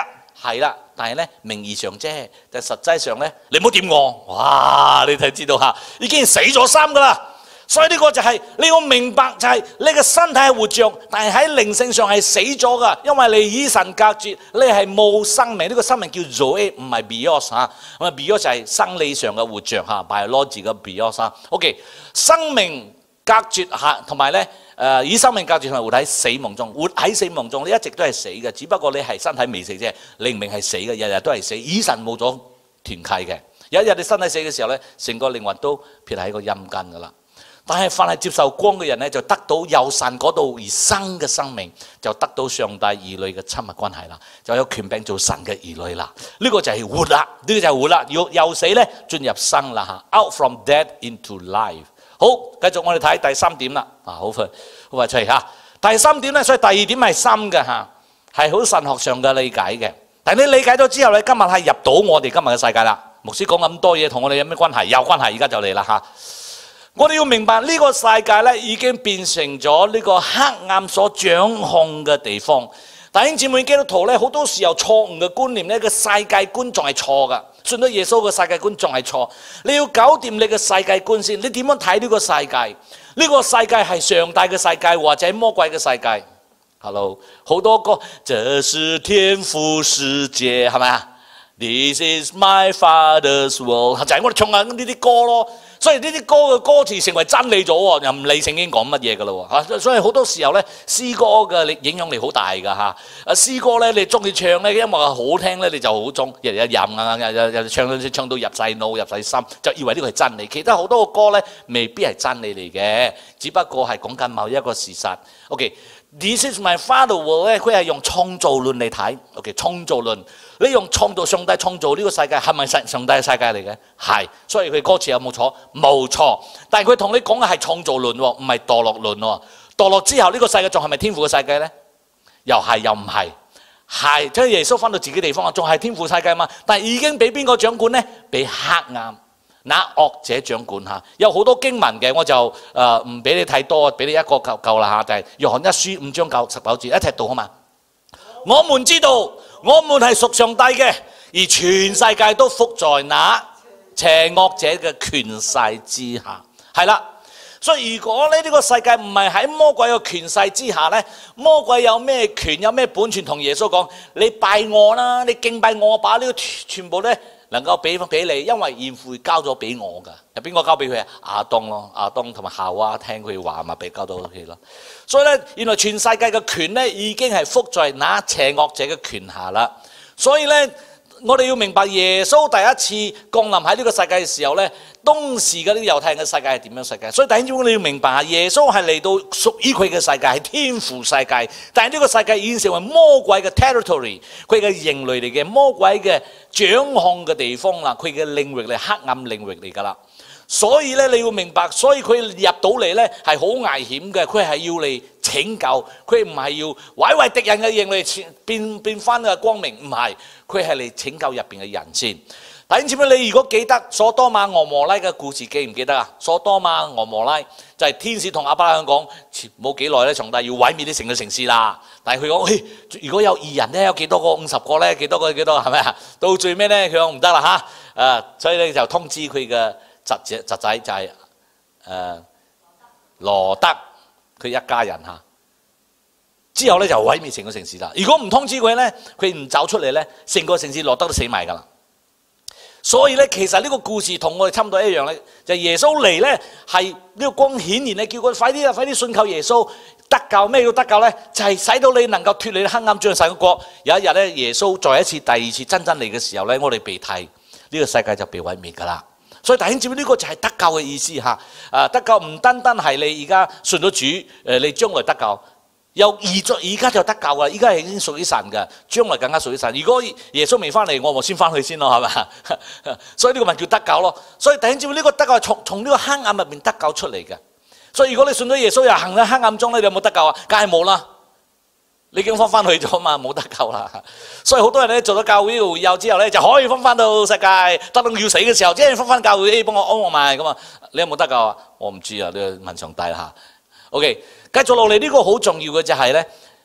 係啦，但係咧名義上啫，但係實際上咧，你唔好掂我，哇！你睇知道嚇，已經死咗心噶啦。所以呢個就係、是、你要明白，就係你嘅身體係活着，但係喺靈性上係死咗噶，因為你與神隔絕，你係冇生命。呢、這個生命叫 Zoe， 唔係 Bios 嚇。咁啊 Bios 就係生理上嘅活着嚇 ，biology 嘅 Bios。OK， 生命隔絕嚇，同埋咧誒與生命隔絕同埋活喺死亡中，活喺死亡中，你一直都係死嘅，只不過你係身體未死啫，靈命係死嘅，日日都係死。與神冇咗團契嘅，有一日你身體死嘅時候咧，成個靈魂都撇喺個陰間噶啦。但係凡係接受光嘅人咧，就得到由神嗰度而生嘅生命，就得到上帝兒女嘅親密關係啦，就有權柄做神嘅兒女啦。呢、這個就係活啦，呢、這個就係活啦。要由死咧進入生啦嚇 ，out from death into life。好，繼續我哋睇第三點啦。啊，好快好快出嚟嚇。第三點咧，所以第二點係深嘅嚇，係好神學上嘅理解嘅。但係你理解咗之後咧，今日係入到我哋今日嘅世界啦。牧師講咁多嘢，同我哋有咩關係？有關係，而家就嚟啦嚇。我哋要明白呢個世界咧已經變成咗呢個黑暗所掌控嘅地方。弟兄姊妹，基督徒咧好多時候錯誤嘅觀念咧，個世界觀仲係錯噶。信咗耶穌嘅世界觀仲係錯。你要搞掂你嘅世界觀先。你點樣睇呢個世界？呢個世界係上帝嘅世界，或者魔鬼嘅世界 ？Hello， 好多歌，這是天父世界，係咪啊？ This is my father's world， 就係我哋唱緊呢啲歌咯。所以呢啲歌嘅歌詞成為真理咗喎，又唔理聖經講乜嘢噶咯喎嚇。所以好多時候咧，詩歌嘅力影響力好大噶嚇。啊詩歌咧，你中意唱咧，因為好聽咧，你就好中，日日吟啊，日日日唱到唱到入細腦入細心，就以為呢個係真理。其他好多個歌咧，未必係真理嚟嘅，只不過係講緊某一個事實。OK。This is my father's world 咧，佢係用創造論嚟睇。OK， 創造論，你用創造上帝創造呢個世界係咪上上帝嘅世界嚟嘅？係，所以佢歌詞有冇錯？冇錯。但係佢同你講嘅係創造論喎，唔係墮落論喎。墮落之後呢個世界仲係咪天父嘅世界咧？又係又唔係？係，即係耶穌翻到自己地方啊，仲係天父世界嘛？但係已經俾邊個掌管咧？俾黑暗。那惡者掌管嚇，有好多經文嘅，我就誒唔俾你睇多，俾你一個夠夠啦嚇。就係、是、約翰一書五章九十九節，一齊讀好嘛？我們知道，我們係屬上帝嘅，而全世界都伏在那邪惡者嘅權勢之下。係啦，所以如果咧呢個世界唔係喺魔鬼嘅權勢之下咧，魔鬼有咩權有咩本錢同耶穌講？你拜我啦，你敬拜我，把呢個全部咧。能夠俾翻俾你，因為現父交咗俾我㗎。係邊個交俾佢啊？亞當咯，亞當同埋夏娃聽佢話嘛，俾交到佢咯。所以咧，原來全世界嘅權咧已經係覆在那邪惡者嘅權下啦。所以咧，我哋要明白耶穌第一次降臨喺呢個世界嘅時候咧，當時嗰啲猶太人嘅世界係點樣世界？所以弟兄姊妹你要明白下，耶穌係嚟到屬於佢嘅世界，係天父世界。但係呢個世界已經成為魔鬼嘅 territory， 佢嘅營壘嚟嘅，魔鬼嘅掌控嘅地方啦，佢嘅領域嚟，黑暗領域嚟㗎啦。所以咧，你要明白，所以佢入到嚟咧係好危險嘅，佢係要嚟拯救，佢唔係要毀壞敵人嘅營壘，變變翻嘅光明，唔係，佢係嚟拯救入邊嘅人先。弟兄姊妹，你如果記得所多瑪俄摩拉嘅故事，記唔記得啊？所多瑪俄摩拉就係天使同亞伯拉罕講，冇幾耐咧，上帝要毀滅啲成個城市啦。但係佢講，嘿，如果有義人咧，有幾多個？五十個咧，幾多個？幾多個？係咪啊？到最尾咧，佢講唔得啦嚇，誒，所以咧就通知佢嘅侄仔侄仔就係誒羅德佢一家人嚇。之後咧就毀滅成個城市啦。如果唔通知佢咧，佢唔走出嚟咧，成個城市羅德都死埋㗎啦。所以咧，其實呢個故事同我哋差唔多一樣咧，就係、耶穌嚟咧，係呢個光顯然咧，叫佢快啲啊，快啲信靠耶穌得救。咩叫得救咧？就係、是、使到你能夠脫離黑暗，進入神嘅國。有一日咧，耶穌再一次、第二次真正嚟嘅時候咧，我哋被提，呢、這個世界就被毀滅㗎啦。所以弟兄姊妹，呢個就係得救嘅意思嚇。啊，得救唔單單係你而家信咗主，誒，你將來得救。又而在而家就得救啦，而家係已經屬於神嘅，將來更加屬於神。如果耶穌未翻嚟，我咪先翻去先咯，係咪？所以呢個咪叫得救咯。所以弟兄姊妹，呢個得救係從從呢個黑暗入邊得救出嚟嘅。所以如果你信咗耶穌又行喺黑暗中咧，你有冇得救啊？梗係冇啦，你已經翻翻去咗嘛，冇得救啦。所以好多人咧做咗教會會友之後咧，就可以翻翻到世界，得到要死嘅時候，即係翻翻教會，誒幫我安我埋咁啊。你有冇得救啊？我唔知啊，你問上帝啦嚇。OK。繼續落嚟呢個好重要嘅就係咧，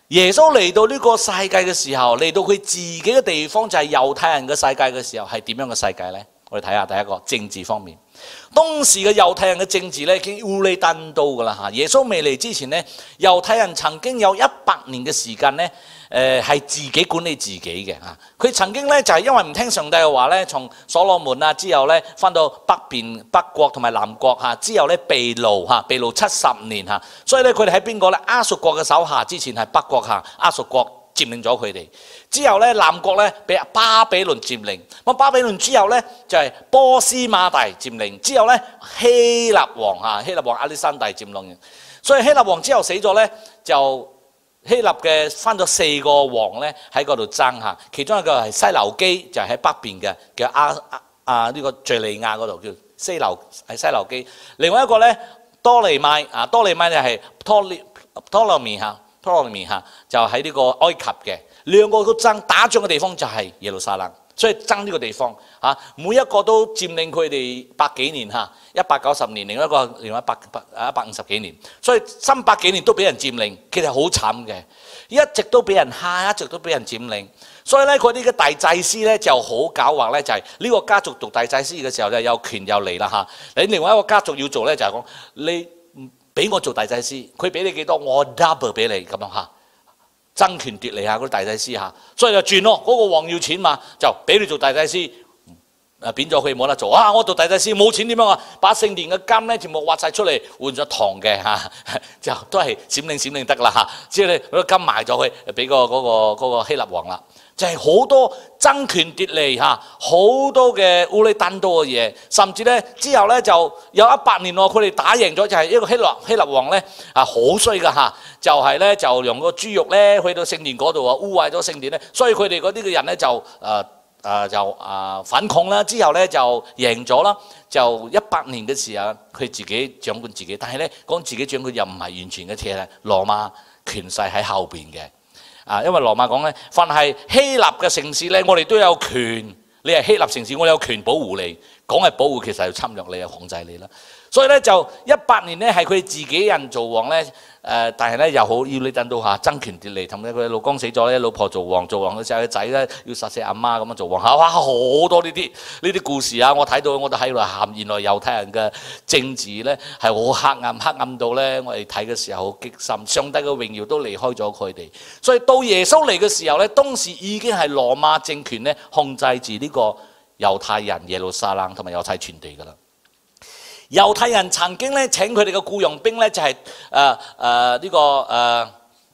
耶穌嚟到呢個世界嘅時候，嚟到佢自己嘅地方就係猶太人嘅世界嘅時候，係點樣嘅世界呢？我哋睇下第一個政治方面。當時嘅猶太人嘅政治咧已經烏里單刀噶啦嚇。耶穌未嚟之前咧，猶太人曾經有一百年嘅時間咧，誒係自己管理自己嘅嚇。佢曾經咧就係因為唔聽上帝嘅話咧，從所羅門啊之後咧，翻到北邊北國同埋南國嚇，之後咧被擄嚇，被擄七十年嚇。所以咧佢哋喺邊個咧？亞述國嘅手下，之前係北國嚇，亞述國佔領咗佢哋。之後咧，南國咧俾巴比倫佔領，咁巴比倫之後咧就係波斯馬大佔領，之後咧希臘王嚇，希臘王亞歷山大佔領。所以希臘王之後死咗咧，就希臘嘅翻咗四個王咧喺嗰度爭嚇，其中一個係西流基，就係喺北邊嘅，叫亞亞啊呢個敍利亞嗰度叫西流係西流基。另外一個咧多利米啊，多利米就係托利托勒密嚇，托勒密嚇就喺呢個埃及嘅。兩個都爭打仗嘅地方就係耶路撒冷，所以爭呢個地方嚇，每一個都佔領佢哋百幾年嚇，一百九十年，另一個另外一百百一百五十幾年，所以三百幾年都俾人佔領，其實好慘嘅，一直都俾人蝦，一直都俾人佔領。所以咧，佢啲嘅大祭司咧就好狡猾咧，就係呢個家族做大祭司嘅時候就有權有利啦嚇。你另外一個家族要做咧就係講你俾我做大祭司，佢俾你幾多，我 double 俾你咁樣嚇。爭權奪利下嗰啲大祭司嚇，所以就轉咯。嗰、那個王要錢嘛，就俾你做大祭司，誒變咗佢冇得做。啊，我做大祭司冇錢點樣啊？把聖殿嘅金咧全部挖晒出嚟換咗銅嘅嚇，就都係閃靈閃靈得啦嚇。之後咧嗰個金賣咗佢，俾個嗰個嗰個希臘王啦。就係、是、好多爭權奪利嚇，好多嘅烏里單刀嘅嘢，甚至咧之後咧就有一百年喎，佢哋打贏咗，就係一個希臘希臘王咧啊，好衰噶嚇，就係、是、咧就用個豬肉咧去到聖殿嗰度啊，污穢咗聖殿咧，所以佢哋嗰啲嘅人咧就誒誒、呃、就啊、呃、反抗啦，之後咧就贏咗啦，就一百年嘅時候佢自己掌管自己，但係咧講自己掌管又唔係完全嘅嘢咧，羅馬權勢喺後邊嘅。啊，因為羅馬講咧，凡係希臘嘅城市咧，我哋都有權。你係希臘城市，我有權保護你。講係保護，其實係侵略你，係控制你啦。所以咧就一百年咧係佢自己人做王咧，誒、呃，但係咧又好要你等到下爭權奪利，同埋佢老公死咗咧，老婆做王，做王嘅時候，個仔咧要殺死阿媽咁樣做王嚇，哇！好多呢啲呢啲故事啊，我睇到我都喺度喊。原來猶太人嘅政治咧係好黑暗，黑暗到咧我哋睇嘅時候好激心，上帝嘅榮耀都離開咗佢哋。所以到耶穌嚟嘅時候咧，當時已經係羅馬政權咧控制住呢個猶太人耶路撒冷同埋猶太全地噶啦。猶太人曾經咧請佢哋嘅僱傭兵咧就係誒誒呢個誒、呃、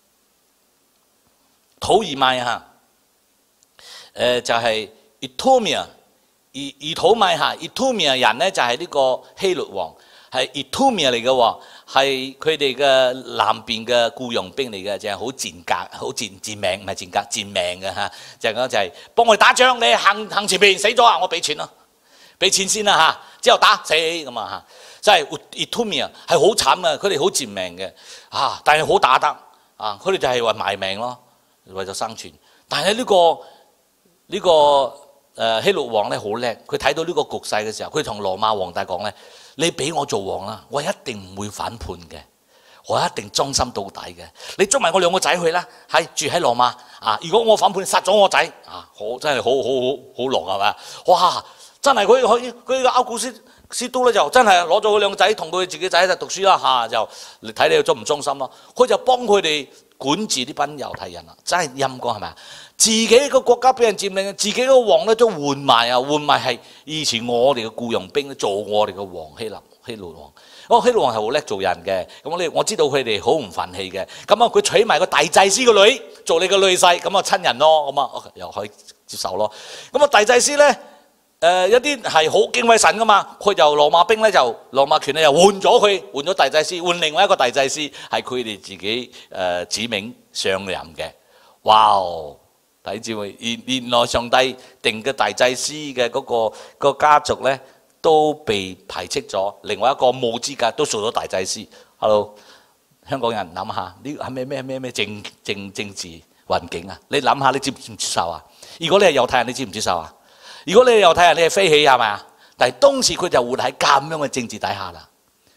土爾邁嚇，誒就係 Etomia， 以以土邁嚇 Etomia 人咧就係呢個希律王，係 Etomia 嚟嘅喎，係佢哋嘅南邊嘅僱傭兵嚟嘅，就係好賤格、好賤賤命，唔係賤格賤命嘅嚇，就係講就係幫我哋打仗，你行行前邊死咗啊，我俾錢咯。俾錢先啦嚇，之後打死咁啊嚇，真係 Etomia 係好慘嘅，佢哋好賤命嘅啊，但係好打得啊，佢哋就係話賣命咯，為咗生存。但係呢、這個呢、這個誒、呃、希律王咧好叻，佢睇到呢個局勢嘅時候，佢同羅馬皇帝講咧：你俾我做王啦，我一定唔會反叛嘅，我一定忠心到底嘅。你捉埋我兩個仔去啦，係住喺羅馬啊！如果我反叛殺咗我仔啊，好真係好好好好狼係嘛？哇！真係佢佢佢個奧古斯斯都咧就真係攞咗佢兩個仔同佢自己仔一齊讀書啦嚇，就嚟睇你忠唔忠心咯。佢就幫佢哋管治呢班猶太人啦，真係陰公係咪啊？自己個國家俾人佔領，自己個王咧都換埋啊，換埋係以前我哋嘅僱傭兵做我哋嘅王希臘希律王。哦，希律王係好叻做人嘅，咁我我知道佢哋好唔忿氣嘅，咁啊佢娶埋個大祭司個女做你個女婿，咁啊親人咯，咁啊又可以接受咯。咁啊大祭司咧。誒、呃、有啲係好敬畏神噶嘛，佢就羅馬兵咧就羅馬權咧又換咗佢，換咗大祭司，換另外一個大祭司係佢哋自己誒、呃、指名上任嘅。哇！睇住原原來上帝定嘅大祭司嘅嗰、那個、那個家族咧都被排斥咗，另外一個冇資格都做咗大祭司。Hello， 香港人諗下呢係咩咩咩咩政政政治環境啊？你諗下你接唔接受啊？如果你係猶太人，你接唔接受啊？如果你係猶太人，你係飛起係咪啊？但係當時佢就活喺咁樣嘅政治底下啦。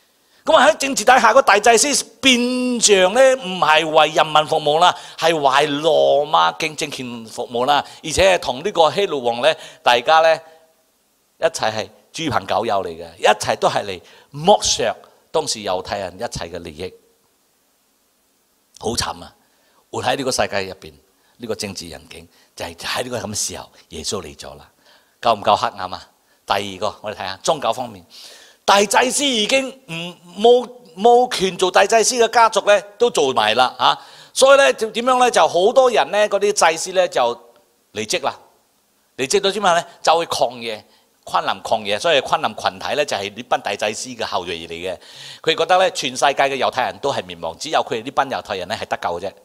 咁啊喺政治底下個大祭司變相咧，唔係為人民服務啦，係為羅馬嘅政權服務啦，而且係同呢個希律王咧，大家咧一齊係豬朋狗友嚟嘅，一齊都係嚟剝削當時猶太人一切嘅利益，好慘啊！活喺呢個世界入邊，呢個政治人境就係喺呢個咁嘅時候，耶穌嚟咗啦，夠唔夠黑暗啊？第二個，我哋睇下宗教方面。大祭司已經唔冇冇權做大祭司嘅家族咧，都做埋啦嚇，所以咧就點樣咧？就好多人咧，嗰啲祭司咧就離職啦，離職到之後咧就去曠野，昆林曠野，所以昆林群體咧就係呢班大祭司嘅後裔嚟嘅。佢覺得咧全世界嘅猶太人都係滅亡，只有佢哋呢班猶太人咧係得救嘅啫。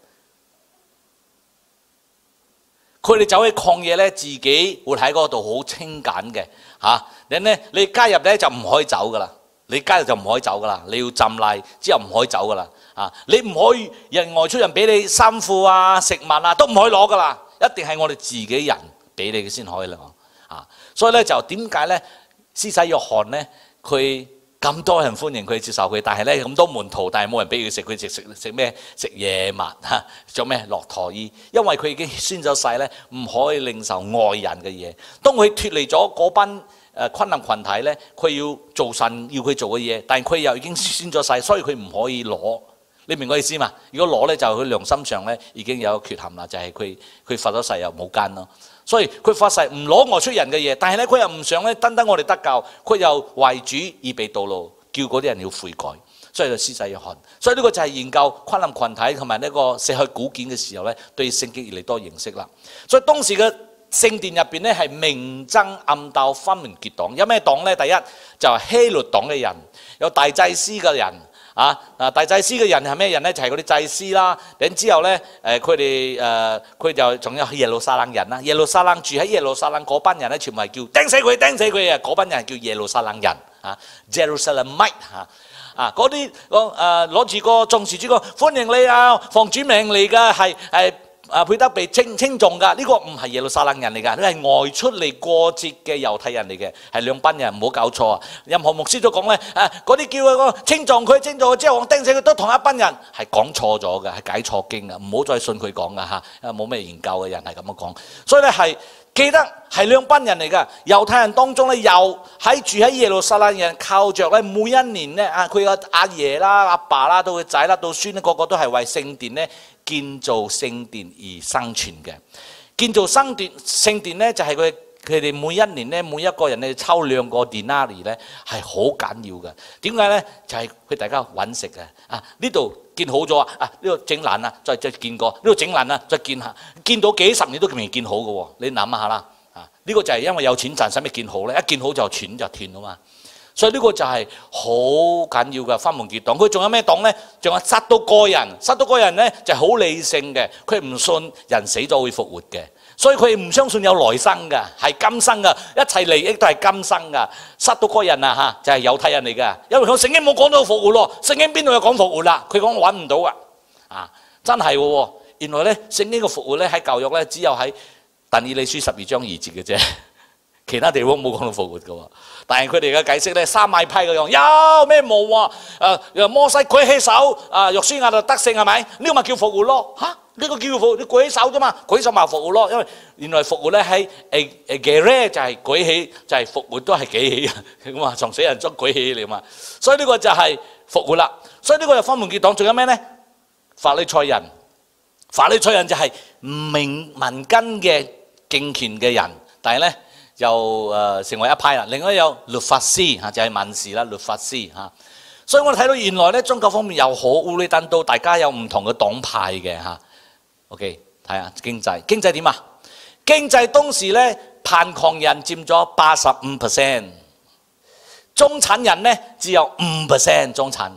佢哋走喺曠野咧，自己活喺嗰度好清簡嘅嚇。你咧，你加入咧就唔可以走噶啦。你加入就唔可以走噶啦。你要浸禮之後唔可以走噶啦。啊，你唔可以人外出人俾你衫褲啊、食物啊都唔可以攞噶啦。一定係我哋自己人俾你嘅先可以攞。啊，所以咧就點解咧？施洗約翰咧，佢咁多人歡迎佢接受佢，但係咧咁多門徒，但係冇人俾佢食，佢食食食咩？食野蜜嚇，做咩？駱駝衣，因為佢已經宣咗誓咧，唔可以領受外人嘅嘢。當佢脱離咗嗰班誒昆林群體咧，佢要做神要佢做嘅嘢，但係佢又已經宣咗誓，所以佢唔可以攞。你明我意思嘛？如果攞咧，就佢良心上咧已經有缺陷啦，就係佢佢發咗誓又冇根咯。所以佢發誓唔攞外出人嘅嘢，但係咧佢又唔想咧單單我哋得救，佢又為主預備道路，叫嗰啲人要悔改，所以就施洗約翰。所以呢個就係研究昆林群體同埋呢個死海古卷嘅時候咧，對聖經越嚟多認識啦。所以當時嘅聖殿入邊咧係明爭暗鬥，分門結黨。有咩黨咧？第一就係希律黨嘅人，有大祭司嘅人。啊！啊大祭司嘅人係咩人咧？就係嗰啲祭司啦。然之後咧，誒佢哋誒佢就仲有耶路撒冷人啦。耶路撒冷住喺耶路撒冷嗰班人咧，全部係叫釘死佢，釘死佢啊！嗰班人係叫耶路撒冷人啊 ，Jerusalemite 嚇啊！嗰啲誒攞住個重視住個歡迎你啊，奉主名嚟嘅係係。啊，配得被稱稱頌㗎，呢個唔係耶路撒冷人嚟㗎，呢係外出嚟過節嘅猶太人嚟嘅，係兩班人，唔好搞錯啊！任何牧師都講咧，誒嗰啲叫佢個稱頌佢，稱頌佢之後我釘死佢，都同一班人，係講錯咗嘅，係解錯經嘅，唔好再信佢講㗎嚇，冇咩研究嘅人係咁樣講，所以咧係記得係兩班人嚟㗎。猶太人當中咧，又喺住喺耶路撒冷人靠着咧，每一年咧啊，佢個阿爺啦、阿爸啦，到佢仔啦、到孫咧，個個都係為聖殿咧。建造聖殿而生存嘅，建造聖殿聖殿咧就係佢佢哋每一年咧每一個人咧抽兩個 denarii 咧係好緊要嘅。點解咧？就係、是、佢大家揾食嘅啊！呢度建好咗啊！呢度整爛啦，再再建過；呢度整爛啦，再建下。建到幾十年都未建好嘅喎，你諗下啦啊！呢、這個就係因為有錢賺，使咩建好咧？一建好就錢就斷啊嘛。所以呢個就係好緊要嘅分門結黨。佢仲有咩黨呢？仲有撒都該人，撒都該人呢就係好理性嘅，佢唔信人死咗會復活嘅，所以佢唔相信有來生嘅，係今生嘅，一切利益都係今生嘅。撒都該人啊嚇，就係猶太人嚟嘅，因為佢聖經冇講到復活咯，聖經邊度有講復活啦？佢講揾唔到啊！啊，真係喎，原來呢聖經嘅復活呢喺舊約呢只有喺但以理書十二章二節嘅啫。其他地方冇講到復活嘅喎，但係佢哋嘅解釋咧，三買批嘅樣有咩冇啊？誒，摩西舉起手，啊，約書亞就得勝係咪？呢個咪叫復活咯？嚇，呢個叫復活，你舉起手啫嘛，舉手咪復活咯。因為原來復活咧喺誒誒嘅咧就係舉起，就係復活都係舉起啊，咁啊，從死人中舉起嚟嘛。所以呢個就係復活啦。所以呢個就分門結黨，仲有咩咧？法利賽人，法利賽人就係明民間嘅敬虔嘅人，但係咧。又誒成為一派啦，另外有律法師嚇，就係文士啦，律法師嚇。所以我哋睇到原來咧宗教方面又好烏里單刀，大家有唔同嘅黨派嘅嚇。OK，睇下經濟，經濟點啊？經濟當時咧貧窮人佔咗八十五 percent， 中產人咧只有五 percent 中產，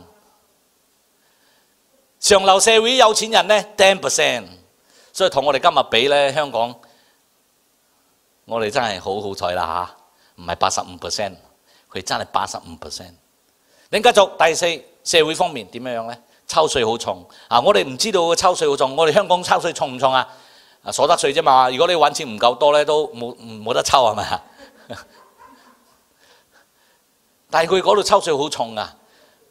上流社會有錢人咧 ten percent， 所以同我哋今日比咧，香港。我哋真係好好彩啦嚇，唔係八十五 percent， 佢真係八十五 percent。另繼續第四，社會方面點樣樣咧？抽稅好重啊！我哋唔知道抽稅好重，我哋香港抽稅重唔重啊？啊，所得稅啫嘛。如果你揾錢唔夠多咧，都冇冇得抽係咪啊？但係佢嗰度抽稅好重啊！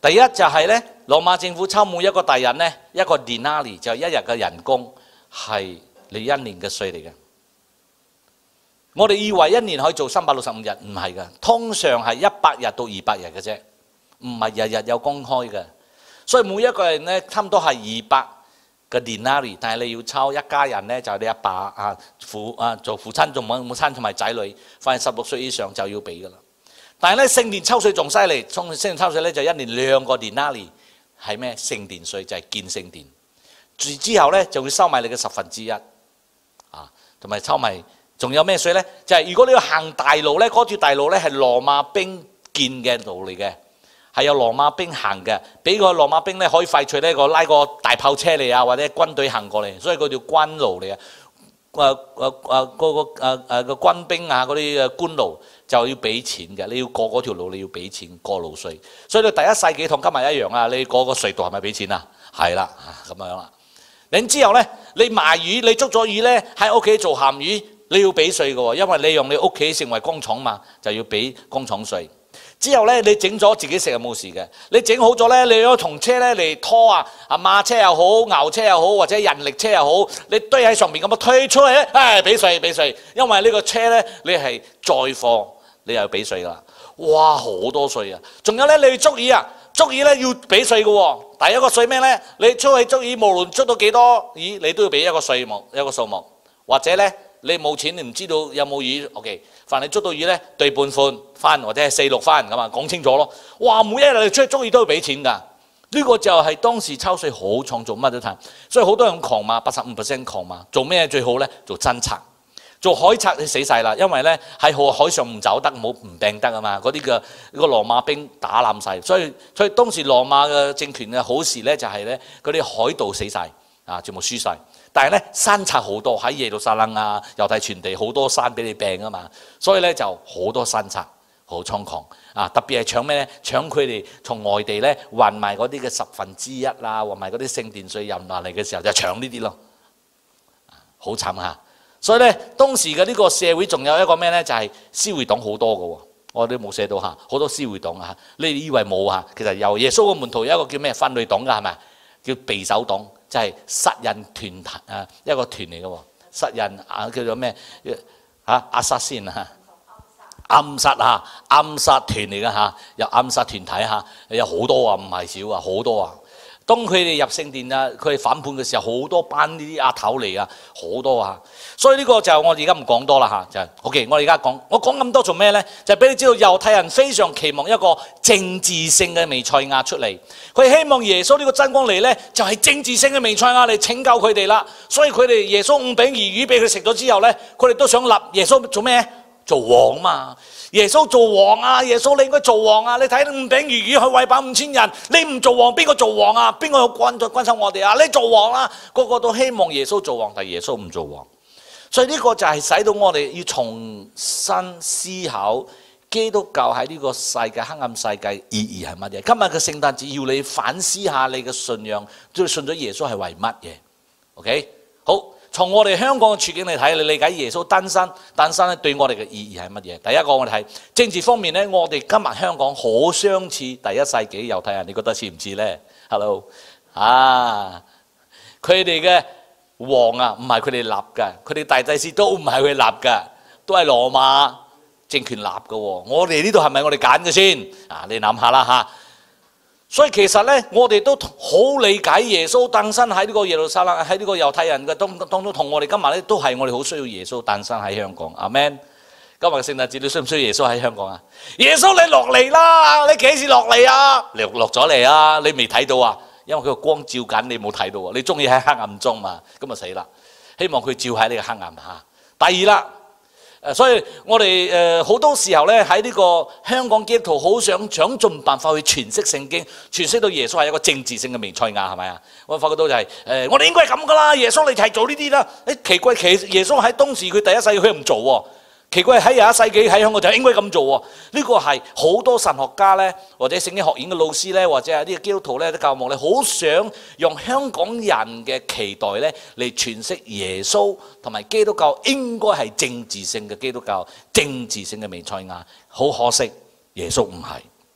第一就係咧，羅馬政府抽每一個大人咧一個 denari 就係一日嘅人工，係你一年嘅稅嚟嘅。我哋以為一年可以做三百六十五日，唔係嘅，通常係一百日到二百日嘅啫，唔係日日有公開嘅。所以每一個人咧差唔多係二百個 denari， 但係你要抽一家人咧就係你阿爸啊父啊做父親做母母親同埋仔女，凡係十六歲以上就要俾噶啦。但係咧聖殿抽稅仲犀利，聖殿抽稅咧就一年兩個 denari， 係咩？聖殿稅就係建聖殿。之後咧就會收埋你嘅十分之一，啊，同埋抽埋，仲有咩稅咧？就係、是、如果你要行大路咧，嗰條大路咧係羅馬兵建嘅路嚟嘅，係有羅馬兵行嘅，俾個羅馬兵咧可以快脆咧個拉個大炮車嚟啊，或者軍隊行過嚟，所以嗰條軍路嚟啊。誒誒誒個個誒誒個軍兵啊，嗰啲誒官路就要俾錢嘅，你要過嗰條路你要俾錢過路稅，所以你第一世紀同今日一樣啊，你過個隧道係咪俾錢啊？係啦，咁樣啦。然之後咧，你賣魚，你捉咗魚咧喺屋企做鹹魚，你要俾稅嘅喎，因為你用你屋企成為工廠嘛，就要俾工廠稅。之後咧，你整咗自己食就冇事嘅。你整好咗咧，你有同車咧嚟拖啊，啊馬車又好，牛車又好，或者人力車又好，你堆喺上面咁樣推出去咧，唉，俾稅俾稅，因為呢個車咧你係載貨，你又要俾稅噶啦。哇，好多稅啊！仲有咧，你捉魚啊，捉魚咧要俾稅嘅喎。第一個稅咩咧？你出去捉魚，無論捉到幾多魚，你都要俾一個稅目一個數目，或者咧。你冇錢，你唔知道有冇魚 ，OK？凡你捉到魚咧，對半款翻或者係四六翻咁啊，講清楚咯。哇！每一日你出去捉魚都要俾錢㗎，呢、這個就係當時抽稅好重，做乜都睇。所以好多人狂嘛，八十五 percent 狂嘛。做咩最好咧？做偵察，做海賊你死晒啦，因為咧喺海海上唔走得，冇唔病得啊嘛。嗰啲嘅個羅馬兵打冧晒，所以所以當時羅馬嘅政權嘅好事咧就係咧嗰啲海盜死晒啊，全部輸晒。但係咧山賊好多，喺耶路撒冷啊、猶太全地好多山俾你病啊嘛，所以咧就好多山賊好猖狂啊！特別係搶咩咧？搶佢哋從外地咧運埋嗰啲嘅十分之一啦，運埋嗰啲聖殿稅入嚟嘅時候就搶呢啲咯，好慘嚇！所以咧當時嘅呢個社會仲有一個咩咧？就係私會黨好多嘅喎，我哋冇寫到嚇，好多私會黨啊！你以為冇嚇？其實由耶穌嘅門徒有一個叫咩分類黨㗎係咪？叫匕首黨。就係殺人團啊，一個團嚟嘅喎，殺人啊叫做咩嚇？阿薩先啊，暗殺啊，暗殺團嚟嘅嚇，有暗殺團體嚇，有好多啊，唔係少啊，好多啊。當佢哋入聖殿啊，佢哋反叛嘅時候，好多班呢啲阿頭嚟啊，好多啊。所以呢個就我哋而家唔講多啦嚇，就係 OK。我哋而家講，我講咁多做咩咧？就係俾你知道猶太人非常期望一個政治性嘅彌賽亞出嚟，佢希望耶穌呢個真光嚟咧，就係政治性嘅彌賽亞嚟拯救佢哋啦。所以佢哋耶穌五餅二魚俾佢食咗之後咧，佢哋都想立耶穌做咩？做王嘛。耶穌做王啊！耶穌你應該做王啊！你睇五餅二魚去餵飽五千人，你唔做王邊個做王啊？邊個有關關心我哋啊？你做王啦、啊！個個都希望耶穌做王，但係耶穌唔做王，所以呢個就係使到我哋要重新思考基督教喺呢個世界黑暗世界意義係乜嘢？今日嘅聖誕節要你反思下你嘅信仰，即係信咗耶穌係為乜嘢 ？OK， 好。從我哋香港嘅處境嚟睇，你理解耶穌誕生誕生咧對我哋嘅意義係乜嘢？第一個我哋睇政治方面咧，我哋今日香港好相似第一世紀猶太人，你覺得似唔似咧 ？Hello 啊，佢哋嘅王啊，唔係佢哋立嘅，佢哋大祭司都唔係佢立嘅，都係羅馬政權立嘅喎。我哋呢度係咪我哋揀嘅先？啊，你諗下啦嚇。所以其實咧，我哋都好理解耶穌誕生喺呢個耶路撒冷，喺呢個猶太人嘅當當中，同我哋今日咧都係我哋好需要耶穌誕生喺香港。阿們，今日嘅聖誕節你需唔需要耶穌喺香港啊？耶穌你落嚟啦！你幾時落嚟啊？落落咗嚟啊！你未睇到啊？因為佢個光照緊你冇睇到啊！你中意喺黑暗中嘛？咁啊死啦！希望佢照喺呢個黑暗下。第二啦。誒，所以我哋誒好多時候咧喺呢個香港基督徒好想想盡辦法去詮釋聖經，詮釋到耶穌係一個政治性嘅彌賽亞，係咪啊？我發覺到就係、是、誒、呃，我哋應該係咁噶啦，耶穌你就係做呢啲啦。誒，奇怪，其實耶穌喺當時佢第一世紀佢唔做喎。奇怪喺廿一世紀喺香港就應該咁做喎，呢個係好多神學家咧，或者聖經學院嘅老師咧，或者係啲基督徒咧、啲教牧咧，好想用香港人嘅期待咧嚟詮釋耶穌同埋基督教應該係政治性嘅基督教、政治性嘅彌賽亞。好可惜，耶穌唔係。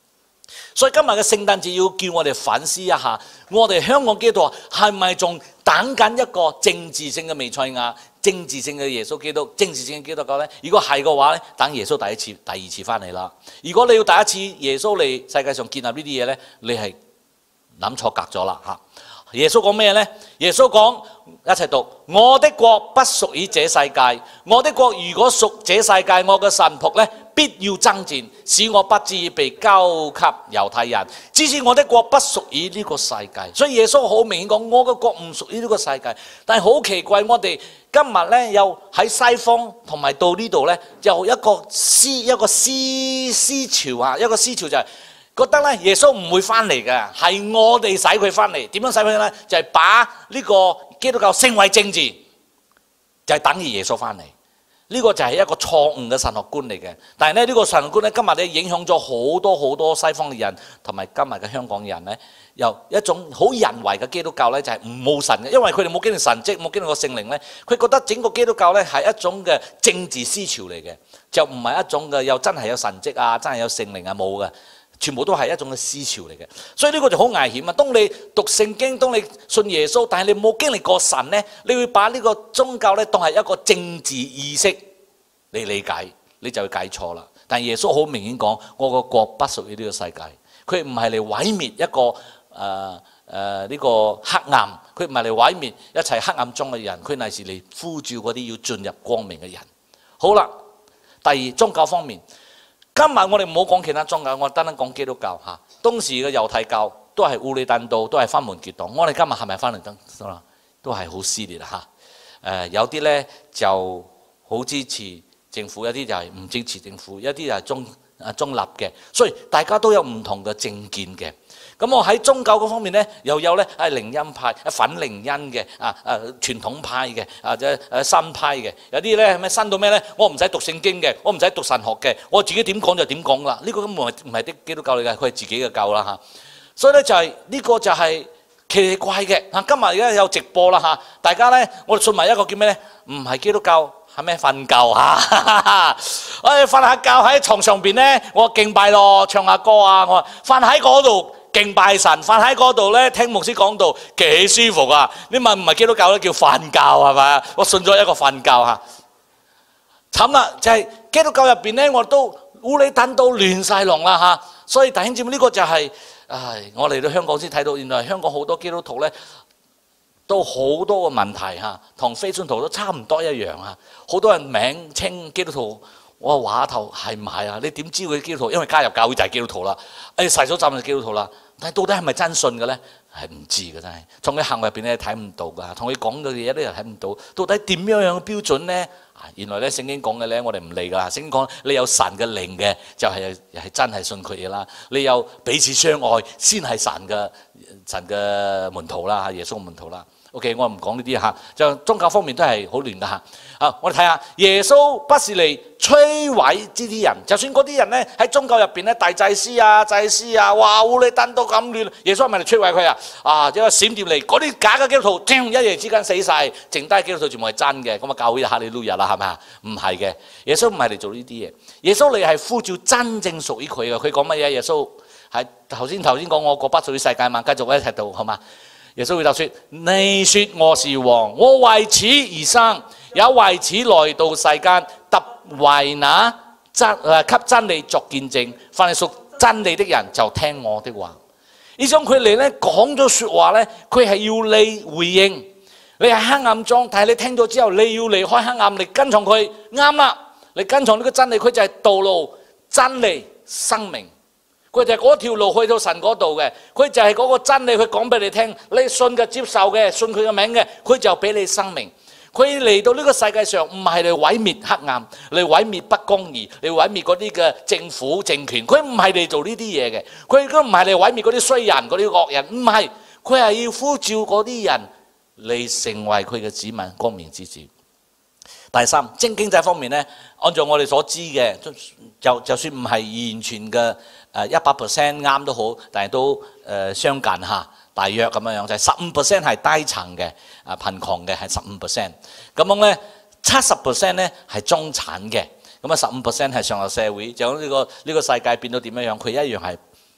所以今日嘅聖誕節要叫我哋反思一下，我哋香港基督徒係咪仲等緊一個政治性嘅彌賽亞、政治性嘅耶穌基督、政治性嘅基督教呢？如果係嘅話呢，等耶穌第一次、第二次翻嚟啦。如果你要第一次耶穌嚟世界上建立呢啲嘢呢，你係諗錯格咗啦嚇。耶穌講咩呢？耶穌講，一齊讀：我的國不屬於這世界，我的國如果屬這世界，我嘅臣僕呢，必要爭戰，使我不至於被交給猶太人。只是我的國不屬於呢個世界，所以耶穌好明顯講，我嘅國唔屬於呢個世界。但係好奇怪，我哋今日呢，又喺西方同埋到呢度呢，有一個思一個思思潮啊，一個思潮就係、是。覺得咧耶穌唔會翻嚟嘅，係我哋使佢翻嚟。點樣使佢咧？就係、是、把呢個基督教升為政治，就係、是、等於耶穌翻嚟。呢、這個就係一個錯誤嘅神學觀嚟嘅。但係咧呢、這個神學觀咧，今日咧影響咗好多好多西方嘅人，同埋今日嘅香港人咧，由一種好人為嘅基督教咧，就係唔冇神嘅，因為佢哋冇經歷神蹟，冇經歷過聖靈咧，佢覺得整個基督教咧係一種嘅政治思潮嚟嘅，就唔係一種嘅又真係有神蹟啊，真係有聖靈啊，冇嘅。全部都係一種嘅思潮嚟嘅，所以呢個就好危險啊！當你讀聖經，當你信耶穌，但係你冇經歷過神呢，你會把呢個宗教呢當係一個政治意識嚟理解，你就會解錯啦。但係耶穌好明顯講，我個國不屬於呢個世界，佢唔係嚟毀滅一個誒誒呢個黑暗，佢唔係嚟毀滅一切黑暗中嘅人，佢乃是嚟呼召嗰啲要進入光明嘅人。好啦，第二宗教方面。今日我哋唔好講其他宗教，我單單講基督教嚇。當時嘅猶太教都係烏里單刀，都係分門結黨。我哋今日係咪分門結黨？都係好撕裂嚇。誒有啲咧就好支持政府，有啲就係唔支持政府，有啲就係中啊中立嘅。所以大家都有唔同嘅政見嘅。咁我喺宗教嗰方面咧，又有咧係靈恩派、粉靈恩嘅啊啊傳統派嘅啊或者誒新派嘅，有啲咧係咩新到咩咧？我唔使讀聖經嘅，我唔使讀神學嘅，我自己點講就點講啦。呢個根本唔係啲基督教嚟嘅，佢係自己嘅教啦嚇。所以咧就係呢個就係奇奇怪嘅嚇。今日而家有直播啦嚇，大家咧我哋信埋一個叫咩咧？唔係基督教。係咩瞓覺嚇？我哋瞓下覺喺床上邊咧，我敬拜咯，唱下歌啊！我瞓喺嗰度敬拜神，瞓喺嗰度咧聽牧師講道，幾舒服啊！你問唔係基督教咧，叫瞓覺係咪？我信咗一個瞓覺嚇。慘啦，就係、是、基督教入邊咧，我都烏里單刀亂晒龍啦嚇。所以弟兄姊妹呢個就係、是，唉，我嚟到香港先睇到，原來香港好多基督徒咧。都好多個問題嚇，同非信徒都差唔多一樣嚇。好多人名稱基督徒，我話頭係唔係啊？你點知佢基督徒？因為加入教會就係基督徒啦，誒洗咗浸就基督徒啦。但係到底係咪真信嘅咧？係唔知嘅真係。從佢行為入邊咧睇唔到㗎，同佢講嘅嘢咧又睇唔到。到底點樣樣嘅標準咧？原來咧聖經講嘅咧，我哋唔理㗎啦。聖經講你有神嘅靈嘅，就係係真係信佢嘅啦。你有彼此相愛，先係神嘅神嘅門徒啦，耶穌嘅門徒啦。OK， 我唔講呢啲嚇，就宗教方面都係好亂㗎嚇。啊，我哋睇下耶穌不是嚟摧毀呢啲人，就算嗰啲人咧喺宗教入邊咧，大祭司啊、祭司啊，哇，烏里單刀咁亂，耶穌係咪嚟摧毀佢啊？啊，一個閃電嚟，嗰啲假嘅基督徒，叮一夜之間死晒，剩低基督徒全部係真嘅，咁啊教會就哈利路亞啦，係咪啊？唔係嘅，耶穌唔係嚟做呢啲嘢，耶穌嚟係呼召真正屬於佢嘅。佢講乜嘢？耶穌係頭先頭先講我國不屬於世界嘛，繼續一齊讀好嘛？耶穌會就說：你說我是王，我為此而生，也為此來到世間，特為那真誒給真理作見證。凡係屬真理的人，就聽我的話。呢種佢嚟咧講咗説話咧，佢係要你回應。你係黑暗中，但係你聽咗之後，你要離開黑暗，你跟從佢，啱啦。你跟從呢個真理，佢就係道路、真理、生命。佢就係嗰條路去到神嗰度嘅，佢就係嗰個真理，佢講俾你聽，你信嘅、接受嘅、信佢嘅名嘅，佢就俾你生命。佢嚟到呢個世界上唔係嚟毀滅黑暗，嚟毀滅不公義，嚟毀滅嗰啲嘅政府政權。佢唔係嚟做呢啲嘢嘅，佢亦都唔係嚟毀滅嗰啲衰人、嗰啲惡人，唔係，佢係要呼召嗰啲人嚟成為佢嘅子民、光明之子。第三，經經濟方面咧，按照我哋所知嘅，就就算唔係完全嘅誒一百 percent 啱都好，但係都誒相近嚇，大約咁樣樣，就係十五 percent 係低層嘅啊貧窮嘅係十五 percent，咁樣咧七十 percent 咧係中產嘅，咁啊十五 percent 係上流社會，就呢個呢個世界變到點樣樣，佢一樣係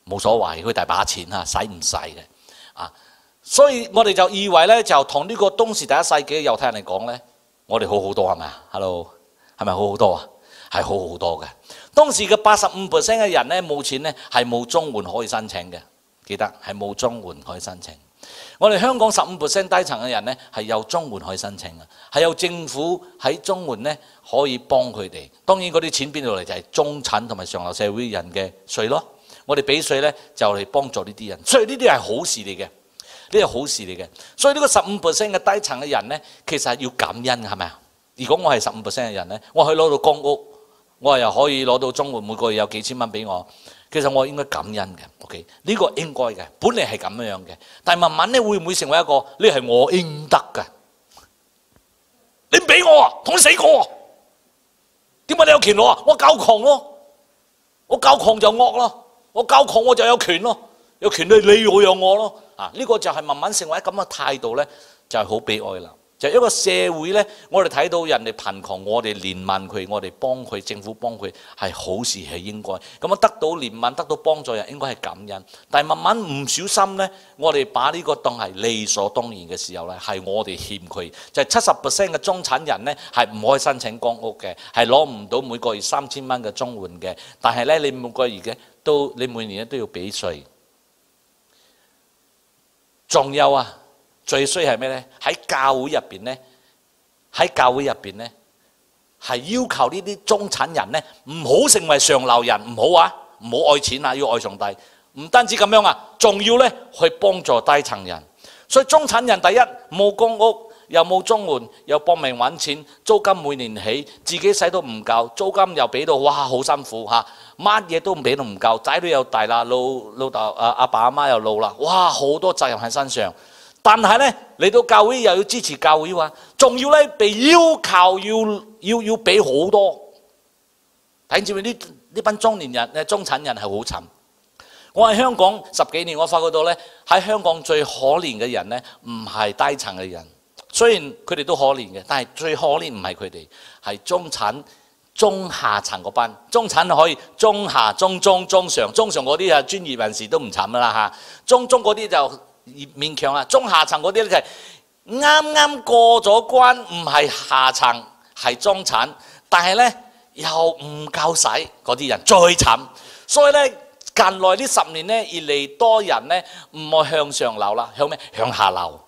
冇所謂，佢大把錢啊，使唔使嘅啊？所以我哋就以為咧，就同呢個當時第一世紀嘅猶太人嚟講咧，我哋好好多係咪啊 ？Hello， 係咪好好多啊？係好好多嘅。當時嘅八十五 percent 嘅人咧冇錢咧，係冇綜援可以申請嘅，記得係冇綜援可以申請。我哋香港十五 percent 低層嘅人咧係有綜援可以申請嘅，係有政府喺綜援咧可以幫佢哋。當然嗰啲錢邊度嚟就係中產同埋上流社會人嘅稅咯。我哋俾稅咧就嚟幫助呢啲人，所以呢啲係好事嚟嘅，呢係好事嚟嘅。所以呢個十五 percent 嘅低層嘅人咧，其實係要感恩嘅，係咪啊？如果我係十五 percent 嘅人咧，我可以攞到公屋，我又可以攞到綜援，每個月有幾千蚊俾我。其實我應該感恩嘅 ，OK？ 呢個應該嘅，本嚟係咁樣嘅。但係慢慢咧，會唔會成為一個呢係我應得嘅？你唔俾我啊，同你死過啊！點解你有權攞啊？我夠窮咯，我夠窮就惡咯，我夠窮我就有權咯，有權你你我有我咯。啊，呢個就係慢慢成為咁嘅態度咧，就係好悲哀啦。就一個社會咧，我哋睇到人哋貧窮，我哋憐憫佢，我哋幫佢，政府幫佢係好事，係應該。咁啊，得到憐憫，得到幫助人，應該係感恩。但係慢慢唔小心咧，我哋把呢個當係理所當然嘅時候咧，係我哋欠佢。就係七十 percent 嘅中產人咧，係唔可以申請公屋嘅，係攞唔到每個月三千蚊嘅綜援嘅。但係咧，你每個月嘅都，你每年咧都要俾稅。仲有啊！最衰係咩呢？喺教會入邊呢，喺教會入邊呢，係要求呢啲中產人呢唔好成為上流人，唔好啊，唔好愛錢啊，要愛上帝。唔單止咁樣啊，仲要呢去幫助低層人。所以中產人第一冇公屋，又冇綜援，又搏命揾錢，租金每年起，自己使到唔夠，租金又俾到哇好辛苦嚇，乜嘢都唔俾到唔夠，仔女又大啦，老老豆啊阿爸阿媽又老啦，哇好多責任喺身上。但係咧嚟到教會又要支持教會話，仲要咧被要求要要要俾好多。睇住呢呢班中年人、中產人係好慘。我喺香港十幾年，我發覺到咧喺香港最可憐嘅人咧，唔係低層嘅人，雖然佢哋都可憐嘅，但係最可憐唔係佢哋，係中產、中下層嗰班。中產可以中下、中中、中上，中上嗰啲啊專業人士都唔慘啦嚇，中中嗰啲就勉強啦，中下層嗰啲咧就係啱啱過咗關，唔係下層係中產，但係咧又唔夠使嗰啲人最慘。所以咧近來呢十年咧越嚟多人咧唔係向上流啦，向咩？向下流。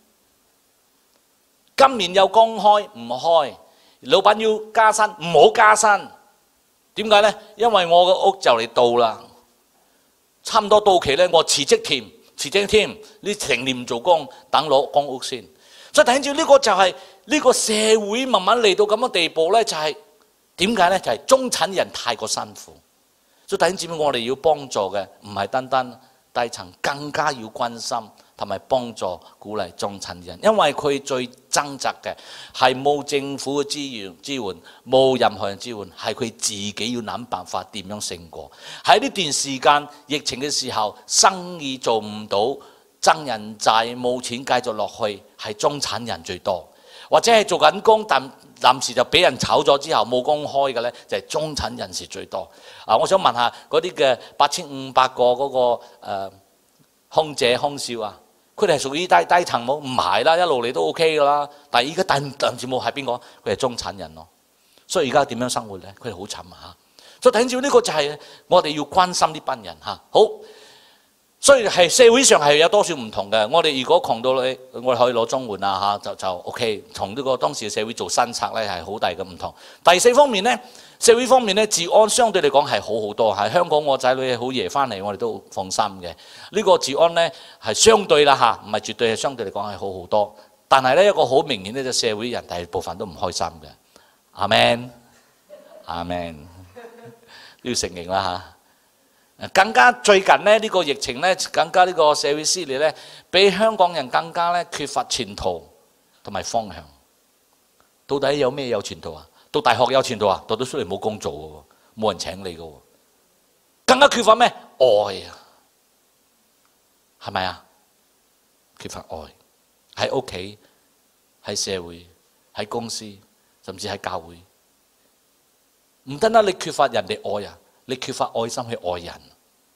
今年有工開唔開，老闆要加薪唔好加薪。點解咧？因為我個屋就嚟到啦，差唔多到期咧，我辭職添。辭職添，你成年唔做工，等攞公屋先。所以睇住呢個就係、是、呢、這個社會慢慢嚟到咁嘅地步咧，就係點解咧？就係、是、中產人太過辛苦。所以弟兄姊妹，我哋要幫助嘅唔係單單低層，更加要關心同埋幫助鼓勵中產人，因為佢最掙扎嘅係冇政府嘅資源支援，冇任何人支援，係佢自己要諗辦法點樣勝過。喺呢段時間疫情嘅時候，生意做唔到，爭人債，冇錢繼續落去，係中產人最多，或者係做緊工但臨時就俾人炒咗之後冇工開嘅咧，就係、是、中產人士最多。啊，我想問下嗰啲嘅八千五百個嗰、那個誒、呃、空姐空少啊？佢哋係屬於低低層冇？唔係啦，一路嚟都 OK 噶啦。但係依家第第節目係邊個？佢係中產人咯。所以而家點樣生活咧？佢哋好慘啊！所以睇住呢個就係我哋要關心呢班人嚇。好，所以係社會上係有多少唔同嘅。我哋如果窮到你，我哋可以攞綜援啊嚇，就就 OK。從呢個當時嘅社會做新策咧係好大嘅唔同。第四方面咧，社會方面咧，治安相對嚟講係好好多。喺香港我仔女好夜翻嚟，我哋都放心嘅。呢個治安咧係相對啦嚇，唔係絕對係相對嚟講係好好多。但係咧一個好明顯咧，就社會人大部分都唔開心嘅。阿們，阿們，都要承認啦嚇。更加最近咧呢個疫情咧，更加呢個社會撕裂咧，比香港人更加咧缺乏前途同埋方向。到底有咩有前途啊？讀大學有前途啊？讀到出嚟冇工做嘅喎，冇人請你嘅喎。更加缺乏咩？愛啊，係咪啊？缺乏愛，喺屋企、喺社會、喺公司，甚至喺教會。唔單單你缺乏人哋愛啊，你缺乏愛心去愛人。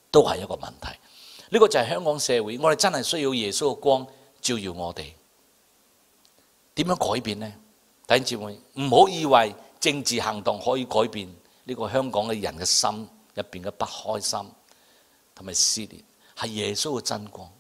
都係一個問題。呢個就係香港社會，我哋真係需要耶穌嘅光照耀我哋。點樣改變呢？弟兄姊妹，唔好以為政治行動可以改變呢個香港嘅人嘅心入邊嘅不開心同埋撕裂，係耶穌嘅真光。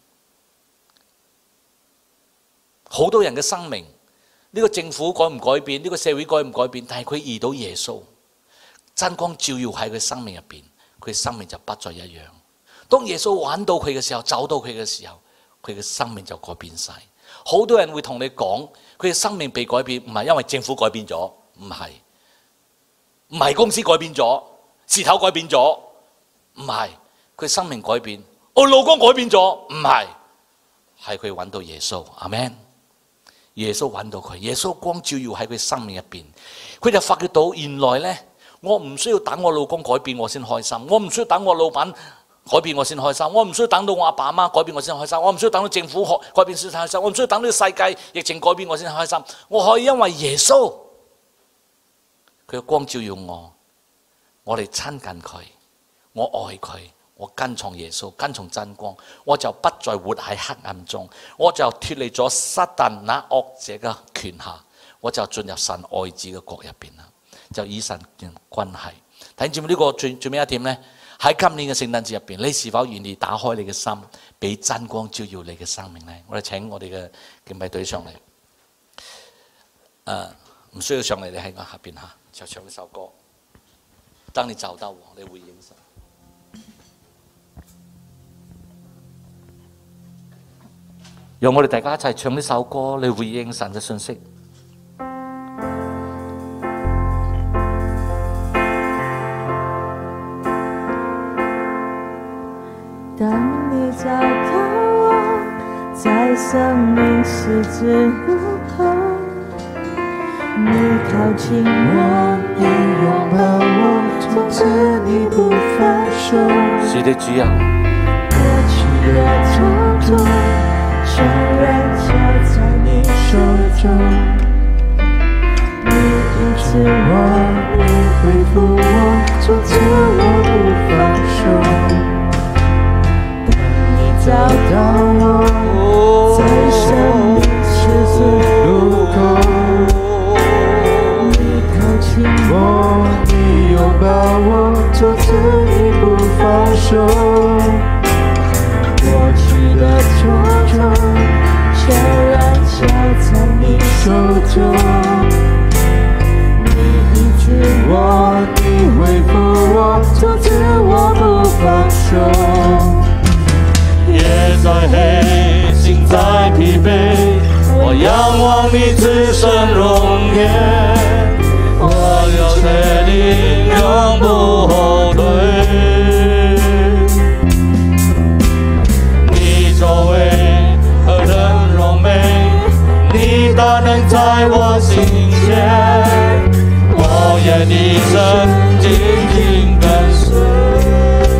好多人嘅生命，呢個政府改唔改變，呢個社會改唔改變，但係佢遇到耶穌真光照耀喺佢生命入邊，佢生命就不再一樣。當耶穌揾到佢嘅時候，走到佢嘅時候，佢嘅生命就改變晒。好多人會同你講，佢嘅生命被改變，唔係因為政府改變咗，唔係，唔係公司改變咗，事頭改變咗，唔係，佢生命改變，我老公改變咗，唔係，係佢揾到耶穌，阿們。耶穌揾到佢，耶穌光照耀喺佢生命入邊，佢就發覺到原來呢，我唔需要等我老公改變我先開心，我唔需要等我老闆改變我先開心，我唔需要等到我阿爸阿媽改變我先開心，我唔需要等到政府改變先開心，我唔需要等到世界疫情改變我先開心，我可以因為耶穌佢嘅光照耀我，我哋親近佢，我愛佢，我跟從耶穌，跟從真光，我就不再活喺黑暗中，我就脫離咗撒旦那惡者嘅權下，我就進入神愛子嘅國入邊啦，就以神連關係。睇住呢個最最尾一點呢，喺今年嘅聖誕節入邊，你是否願意打開你嘅心，俾真光照耀你嘅生命呢？我哋請我哋嘅敬拜隊上嚟，誒、呃，唔需要上嚟，你喺我下邊嚇，就唱呢首歌。當你找到我，你會應神。讓我哋大家一齊唱呢首歌，你回應神嘅信息。 當你找到我，在生命十字路口，你靠近我，你擁抱我，從此你不放手。 是的，主啊， 過去的種種全然交在你手中，你醫治我，你恢復我，從此我不放手。找到我，在生命十字路口，你靠近我，你擁抱我，從此你不放手。過去的種種全然交在你手中，你醫治我，你恢復我，從此我不放手。 夜再黑，心再疲憊，我仰望你至聖容顏，我要確定永不後退。你作為何等榮美，你大能在我心間，我願一生緊緊跟隨。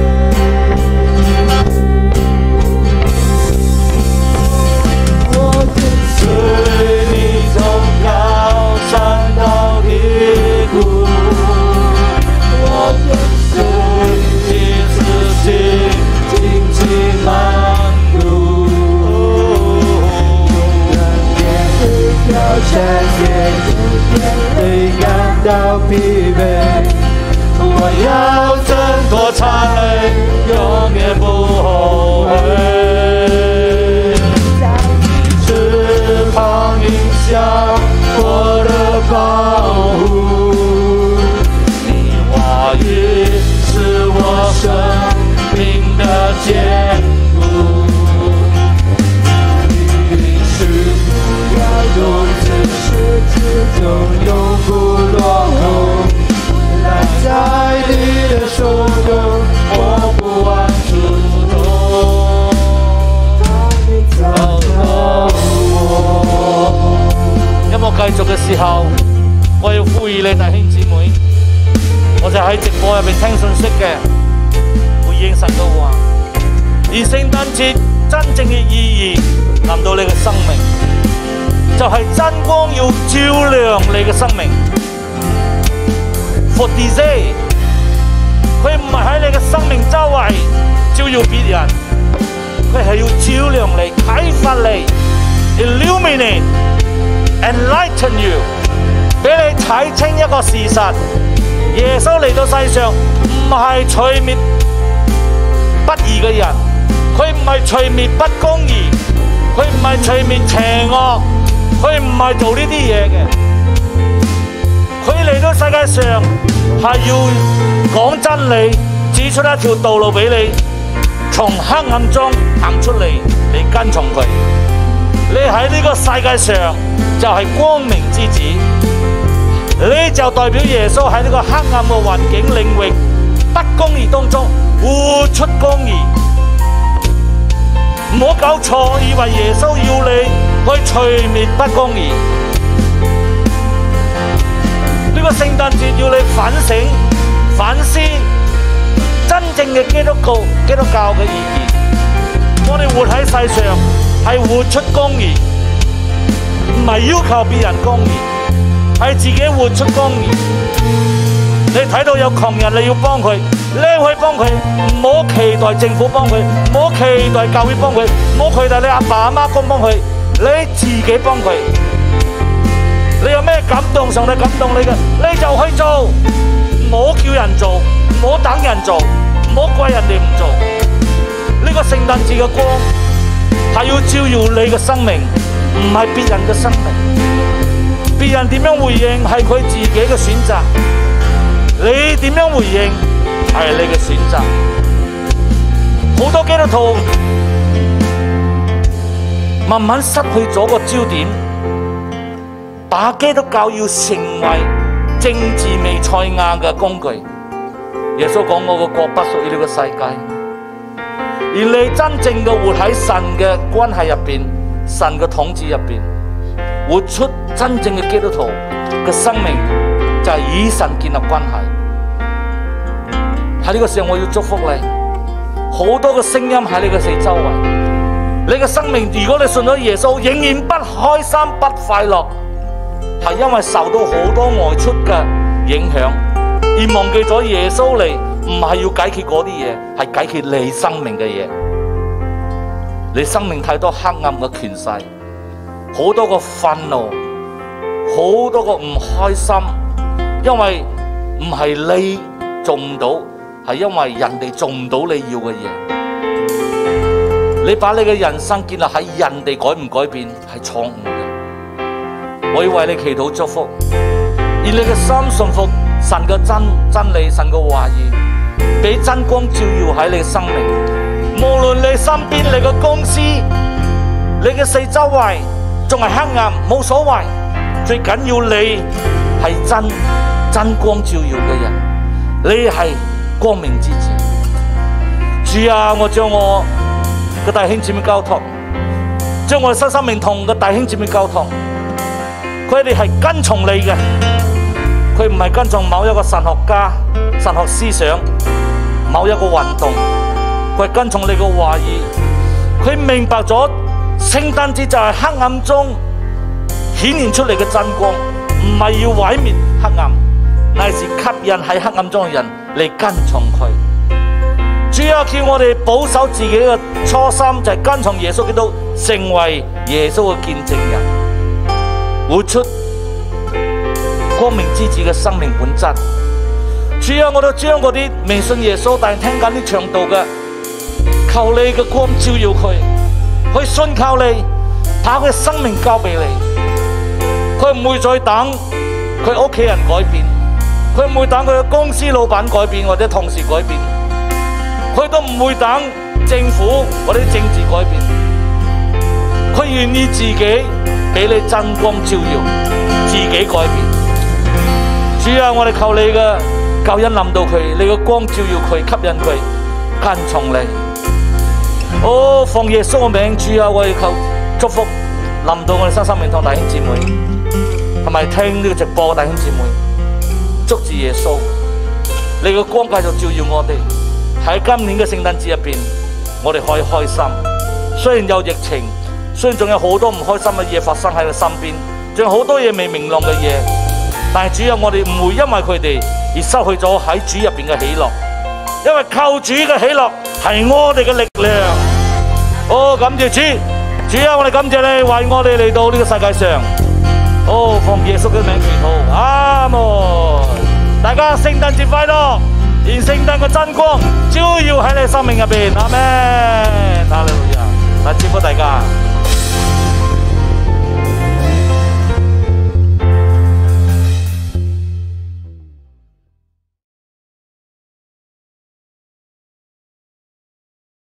泪感到疲憊，我要挣脱殘累，永遠不後悔。翅膀影響我的保護，你話語是我生命的堅固，允許不要用始終永不落空，來在你的手中，我不忘初衷。當你找到我， 音樂繼續嘅時候，我要呼籲你弟兄姊妹，我就喺直播入邊聽信息嘅，回應神嘅話，而聖誕節真正嘅意義臨到你嘅生命。就係真光要照亮你嘅生命。For this day， 佢唔係喺你嘅生命周圍照耀別人，佢係要照亮你、啟發你 ，illuminate、enlighten you， 俾你睇清一個事實：耶穌嚟到世上唔係除滅不義嘅人，佢唔係除滅不公義，佢唔係除滅邪惡，佢唔係做呢啲嘢嘅。佢嚟到世界上係要講真理，指出一條道路俾你，從黑暗中行出嚟，你跟從佢。你喺呢個世界上就係光明之子，你就代表耶穌喺呢個黑暗嘅環境領域、不公義當中活出公義。唔好搞錯，以為耶穌要你去除滅不公義。呢個聖誕節要你反省、反思真正嘅基督教、基督教嘅意義。我哋活喺世上係活出公義，唔係要求別人公義，係自己活出公義。你睇到有窮人，你要幫佢，你去幫佢，唔好期待政府幫佢，唔好期待教會幫佢，唔好期待你阿爸阿媽幫幫佢，你自己幫佢。你有咩感動，上帝感動你嘅，你就去做，唔好叫人做，唔好等人做，唔好怪人哋唔做。呢個聖誕節嘅光係要照耀你嘅生命，唔係別人嘅生命。別人點樣回應係佢自己嘅選擇，你點樣回應係你嘅選擇。好多基督徒慢慢失去咗個焦點，把基督教要成為政治彌賽亞嘅工具。耶穌講：我嘅國不屬於呢個世界。而你真正嘅活喺神嘅關係入邊，神嘅統治入邊，活出真正嘅基督徒嘅生命，就係與神建立關係。喺呢個時候，我要祝福你。好多嘅聲音喺你嘅四周圍，你嘅生命，如果你信咗耶穌，仍然不開心、不快樂，係因為受到好多外出嘅影響，而忘記咗耶穌嚟唔係要解決嗰啲嘢，係解決你生命嘅嘢。你生命太多黑暗嘅權勢，好多個憤怒，好多個唔開心，因為唔係你做唔到，係因為人哋做唔到你要嘅嘢。你把你嘅人生建立喺人哋改唔改變係錯誤嘅。我要為你祈禱祝福，而你嘅心信服神嘅真真理，神嘅話語，俾真光照耀喺你嘅生命。無論你身邊、你嘅公司、你嘅四周圍仲係黑暗，冇所謂。最緊要你係真真光照耀嘅人，你係光明之子。主啊，我將我嘅弟兄姊妹交託，將我新生命同嘅弟兄姊妹交託。佢哋係跟從你嘅，佢唔係跟從某一個神學家、神學思想、某一個運動，佢係跟從你嘅話語。佢明白咗聖誕節就係黑暗中顯現出嚟嘅真光，唔係要毀滅黑暗，乃是吸引喺黑暗中嘅人嚟跟從佢。主要叫我哋保守自己嘅初心，就係跟從耶穌基督，成為耶穌嘅見證人。活出光明之子嘅生命本質。主啊，我都將嗰啲未信耶穌但係聽緊呢場道嘅，求你嘅光照耀佢，去信靠你，把佢嘅生命交俾你。佢唔會再等佢屋企人改變，佢唔會等佢嘅公司老闆改變或者同事改變，佢都唔會等政府或者政治改變。佢願意自己俾你真光照耀，自己改變。主啊，我哋求你嘅救恩臨到佢，你嘅光照耀佢，吸引佢跟從你。哦，奉耶穌嘅名，主啊，我哋求祝福臨到我哋新生命堂弟兄姊妹，同埋聽呢個直播嘅弟兄姊妹，祝住耶穌，你嘅光繼續照耀我哋。喺今年嘅聖誕節入邊，我哋可以開心。雖然有疫情，雖然仲有好多唔開心嘅嘢發生喺佢身邊，仲有好多嘢未明朗嘅嘢，但係主啊，我哋唔會因為佢哋而失去咗喺主入邊嘅喜樂。 因為靠主嘅喜樂係我哋嘅力量。哦，感謝主，主啊，我哋感謝你為我哋嚟到呢個世界上。哦，奉耶穌嘅名祈禱，阿門。大家聖誕節快樂，願聖誕嘅真光照耀喺你生命入邊，阿門。哈利路亞，嚟祝福大家。